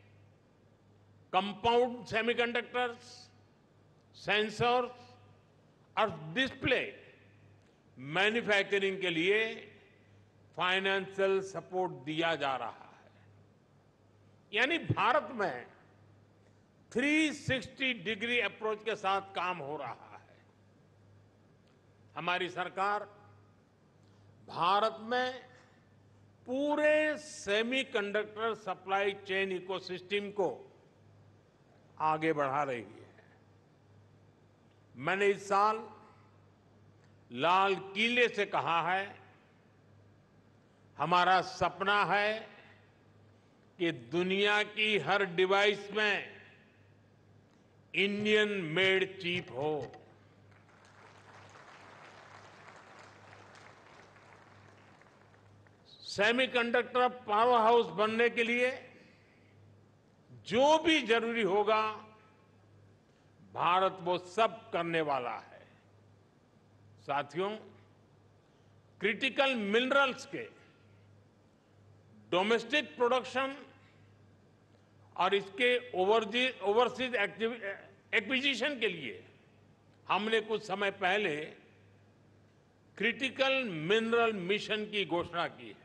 compound semiconductors, sensors और डिस्प्ले मैन्युफैक्चरिंग के लिए फाइनेंशियल सपोर्ट दिया जा रहा है। यानी भारत में तीन सौ साठ डिग्री अप्रोच के साथ काम हो रहा है। हमारी सरकार भारत में पूरे सेमीकंडक्टर सप्लाई चेन इकोसिस्टम को आगे बढ़ा रही है। मैंने इस साल लाल किले से कहा है, हमारा सपना है कि दुनिया की हर डिवाइस में इंडियन मेड चिप हो। सेमीकंडक्टर पावर हाउस बनने के लिए जो भी जरूरी होगा भारत वो सब करने वाला है। साथियों, क्रिटिकल मिनरल्स के डोमेस्टिक प्रोडक्शन और इसके ओवरसीज एक्विजिशन के लिए हमने कुछ समय पहले क्रिटिकल मिनरल मिशन की घोषणा की है।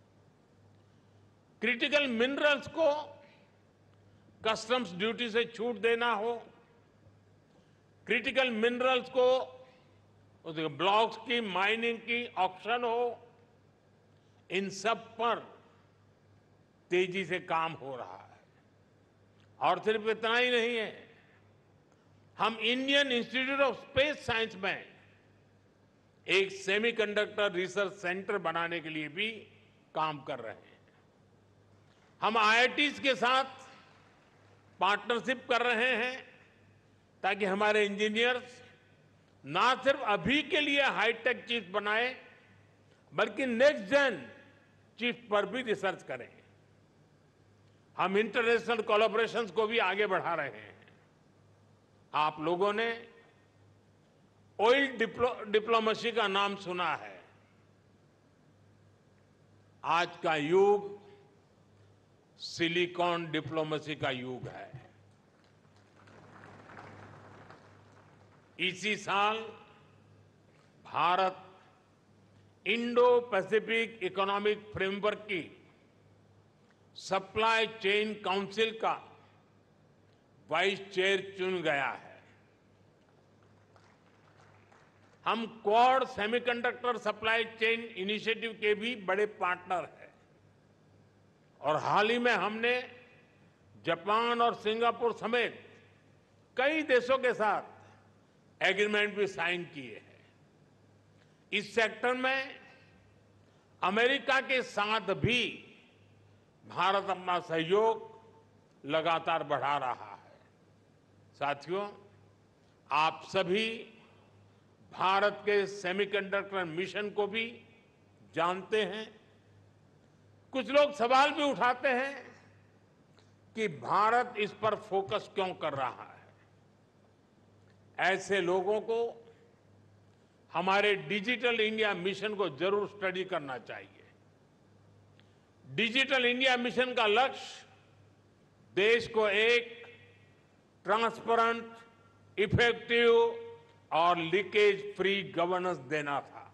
क्रिटिकल मिनरल्स को कस्टम्स ड्यूटी से छूट देना हो, क्रिटिकल मिनरल्स को ब्लॉक्स की माइनिंग की ऑक्शन हो, इन सब पर तेजी से काम हो रहा है। और सिर्फ इतना ही नहीं है, हम Indian Institute of Space Science में एक सेमीकंडक्टर रिसर्च सेंटर बनाने के लिए भी काम कर रहे हैं। हम आई आई टीज़ के साथ पार्टनरशिप कर रहे हैं ताकि हमारे इंजीनियर्स ना सिर्फ अभी के लिए हाईटेक चिप बनाए बल्कि नेक्स्ट जेन चिप पर भी रिसर्च करें। हम इंटरनेशनल कोलैबोरेशंस को भी आगे बढ़ा रहे हैं। आप लोगों ने ऑयल डिप्लो, डिप्लोमेसी का नाम सुना है। आज का युग सिलिकॉन डिप्लोमेसी का युग है। इसी साल Bharat Indo Pacific Economic Framework की सप्लाई चेन काउंसिल का वाइस चेयर चुन गया है। हम Quad semiconductor supply chain initiative के भी बड़े पार्टनर हैं और हाल ही में हमने जापान और सिंगापुर समेत कई देशों के साथ एग्रीमेंट भी साइन किए हैं। इस सेक्टर में अमेरिका के साथ भी भारत अपना सहयोग लगातार बढ़ा रहा है। साथियों, आप सभी भारत के सेमीकंडक्टर मिशन को भी जानते हैं। कुछ लोग सवाल भी उठाते हैं कि भारत इस पर फोकस क्यों कर रहा है। ऐसे लोगों को हमारे डिजिटल इंडिया मिशन को जरूर स्टडी करना चाहिए। डिजिटल इंडिया मिशन का लक्ष्य देश को एक ट्रांसपेरेंट, इफेक्टिव और लीकेज फ्री गवर्नेंस देना था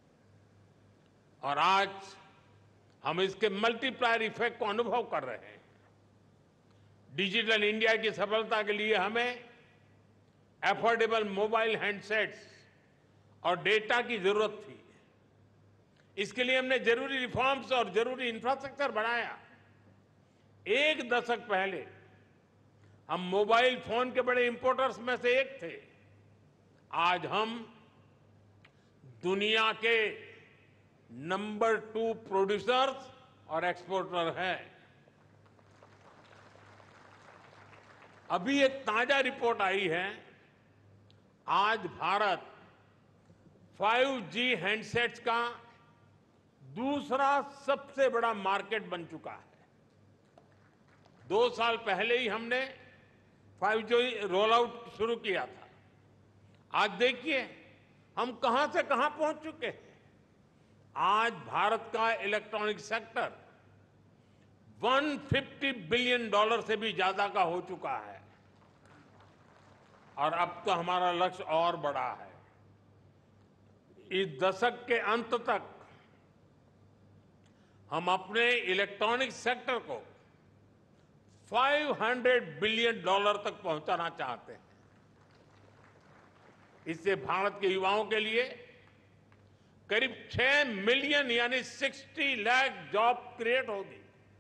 और आज हम इसके मल्टीप्लायर इफेक्ट को अनुभव कर रहे हैं। डिजिटल इंडिया की सफलता के लिए हमें एफोर्डेबल मोबाइल हैंडसेट्स और डेटा की जरूरत थी। इसके लिए हमने जरूरी रिफॉर्म्स और जरूरी इंफ्रास्ट्रक्चर बनाया। एक दशक पहले हम मोबाइल फोन के बड़े इंपोर्टर्स में से एक थे। आज हम दुनिया के नंबर टू प्रोड्यूसर्स और एक्सपोर्टर हैं। अभी एक ताजा रिपोर्ट आई है, आज भारत फाइव जी हैंडसेट्स का दूसरा सबसे बड़ा मार्केट बन चुका है। दो साल पहले ही हमने फाइव जी रोल आउट शुरू किया था। आज देखिए हम कहां से कहां पहुंच चुके हैं। आज भारत का इलेक्ट्रॉनिक सेक्टर एक सौ पचास बिलियन डॉलर से भी ज्यादा का हो चुका है और अब तो हमारा लक्ष्य और बड़ा है। इस दशक के अंत तक हम अपने इलेक्ट्रॉनिक सेक्टर को पाँच सौ बिलियन डॉलर तक पहुंचाना चाहते हैं। इससे भारत के युवाओं के लिए करीब छह मिलियन यानी साठ लाख जॉब क्रिएट होगी।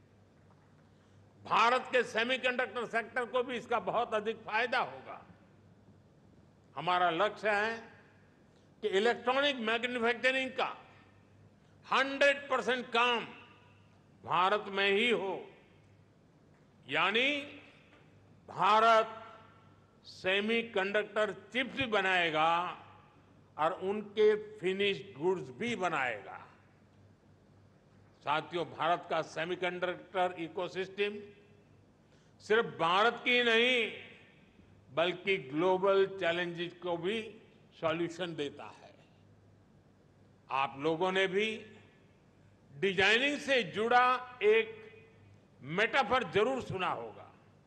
भारत के सेमीकंडक्टर सेक्टर को भी इसका बहुत अधिक फायदा होगा। हमारा लक्ष्य है कि इलेक्ट्रॉनिक मैन्युफैक्चरिंग का सौ परसेंट काम भारत में ही हो, यानी भारत सेमीकंडक्टर चिप्स भी बनाएगा और उनके फिनिश्ड गुड्स भी बनाएगा। साथियों, भारत का सेमीकंडक्टर इकोसिस्टम सिर्फ भारत की नहीं बल्कि ग्लोबल चैलेंजेस को भी सॉल्यूशन देता है। आप लोगों ने भी डिजाइनिंग से जुड़ा एक मेटाफर जरूर सुना होगा।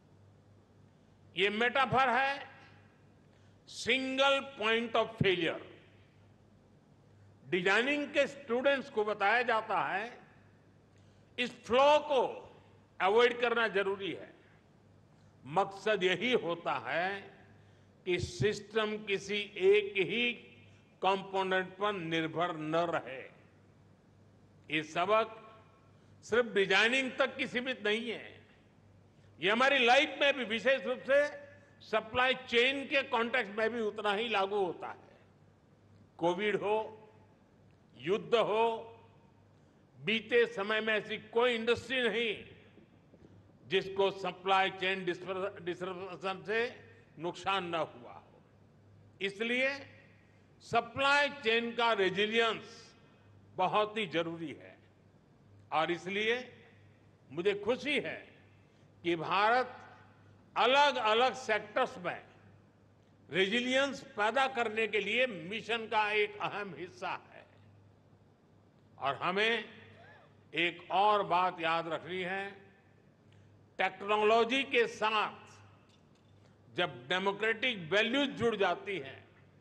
ये मेटाफर है single point of failure. Designing के स्टूडेंट्स को बताया जाता है इस फ्लो को अवॉइड करना जरूरी है। मकसद यही होता है कि सिस्टम किसी एक ही कंपोनेंट पर निर्भर न रहे। ये सबक सिर्फ डिजाइनिंग तक की सीमित नहीं है, ये हमारी लाइफ में भी, विशेष रूप से सप्लाई चेन के कॉन्टेक्स्ट में भी उतना ही लागू होता है। कोविड हो, युद्ध हो, बीते समय में ऐसी कोई इंडस्ट्री नहीं जिसको सप्लाई चेन डिस्ट्रप्शन से नुकसान न हुआ हो। इसलिए सप्लाई चेन का रेजिलियंस बहुत ही जरूरी है और इसलिए मुझे खुशी है कि भारत अलग अलग सेक्टर्स में रेजिलियंस पैदा करने के लिए मिशन का एक अहम हिस्सा है। और हमें एक और बात याद रखनी है, टेक्नोलॉजी के साथ जब डेमोक्रेटिक वैल्यूज जुड़ जाती हैं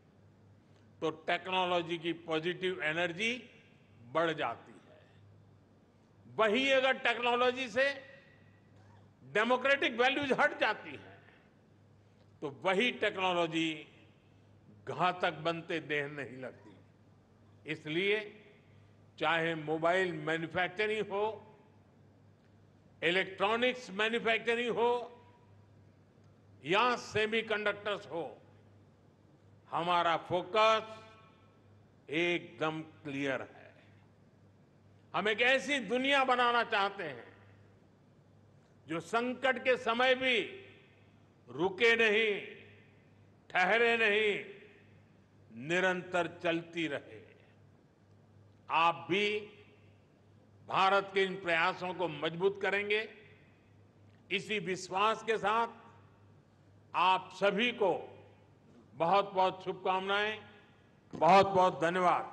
तो टेक्नोलॉजी की पॉजिटिव एनर्जी बढ़ जाती है। वही अगर टेक्नोलॉजी से डेमोक्रेटिक वैल्यूज हट जाती हैं, तो वही टेक्नोलॉजी घातक बनते देर नहीं लगती। इसलिए चाहे मोबाइल मैन्युफैक्चरिंग हो, इलेक्ट्रॉनिक्स मैन्युफैक्चरिंग हो या सेमीकंडक्टर्स हो, हमारा फोकस एकदम क्लियर है। हम एक ऐसी दुनिया बनाना चाहते हैं जो संकट के समय भी रुके नहीं, ठहरे नहीं, निरंतर चलती रहे। आप भी भारत के इन प्रयासों को मजबूत करेंगे। इसी विश्वास के साथ आप सभी को बहुत बहुत शुभकामनाएं, बहुत बहुत धन्यवाद।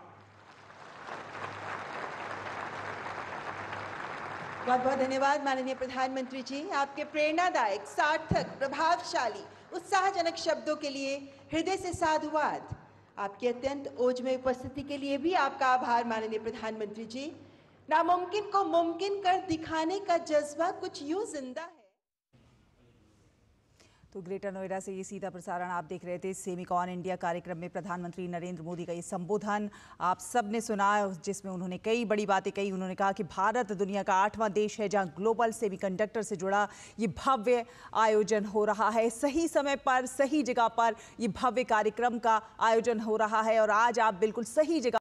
बहुत बहुत धन्यवाद माननीय प्रधानमंत्री जी। आपके प्रेरणादायक, सार्थक, प्रभावशाली, उत्साहजनक शब्दों के लिए हृदय से साधुवाद। आपकी अत्यंत ओजमय उपस्थिति के लिए भी आपका आभार माननीय प्रधानमंत्री जी। नामुमकिन को मुमकिन कर दिखाने का जज्बा कुछ यूं जिंदा है। तो ग्रेटर नोएडा से ये सीधा प्रसारण आप देख रहे थे सेमिकॉन इंडिया कार्यक्रम में प्रधानमंत्री नरेंद्र मोदी का ये संबोधन आप सब ने सुना, जिसमें उन्होंने कई बड़ी बातें कही। उन्होंने कहा कि भारत दुनिया का आठवां देश है जहां ग्लोबल सेमीकंडक्टर से जुड़ा ये भव्य आयोजन हो रहा है। सही समय पर, सही जगह पर ये भव्य कार्यक्रम का आयोजन हो रहा है और आज आप बिल्कुल सही जगह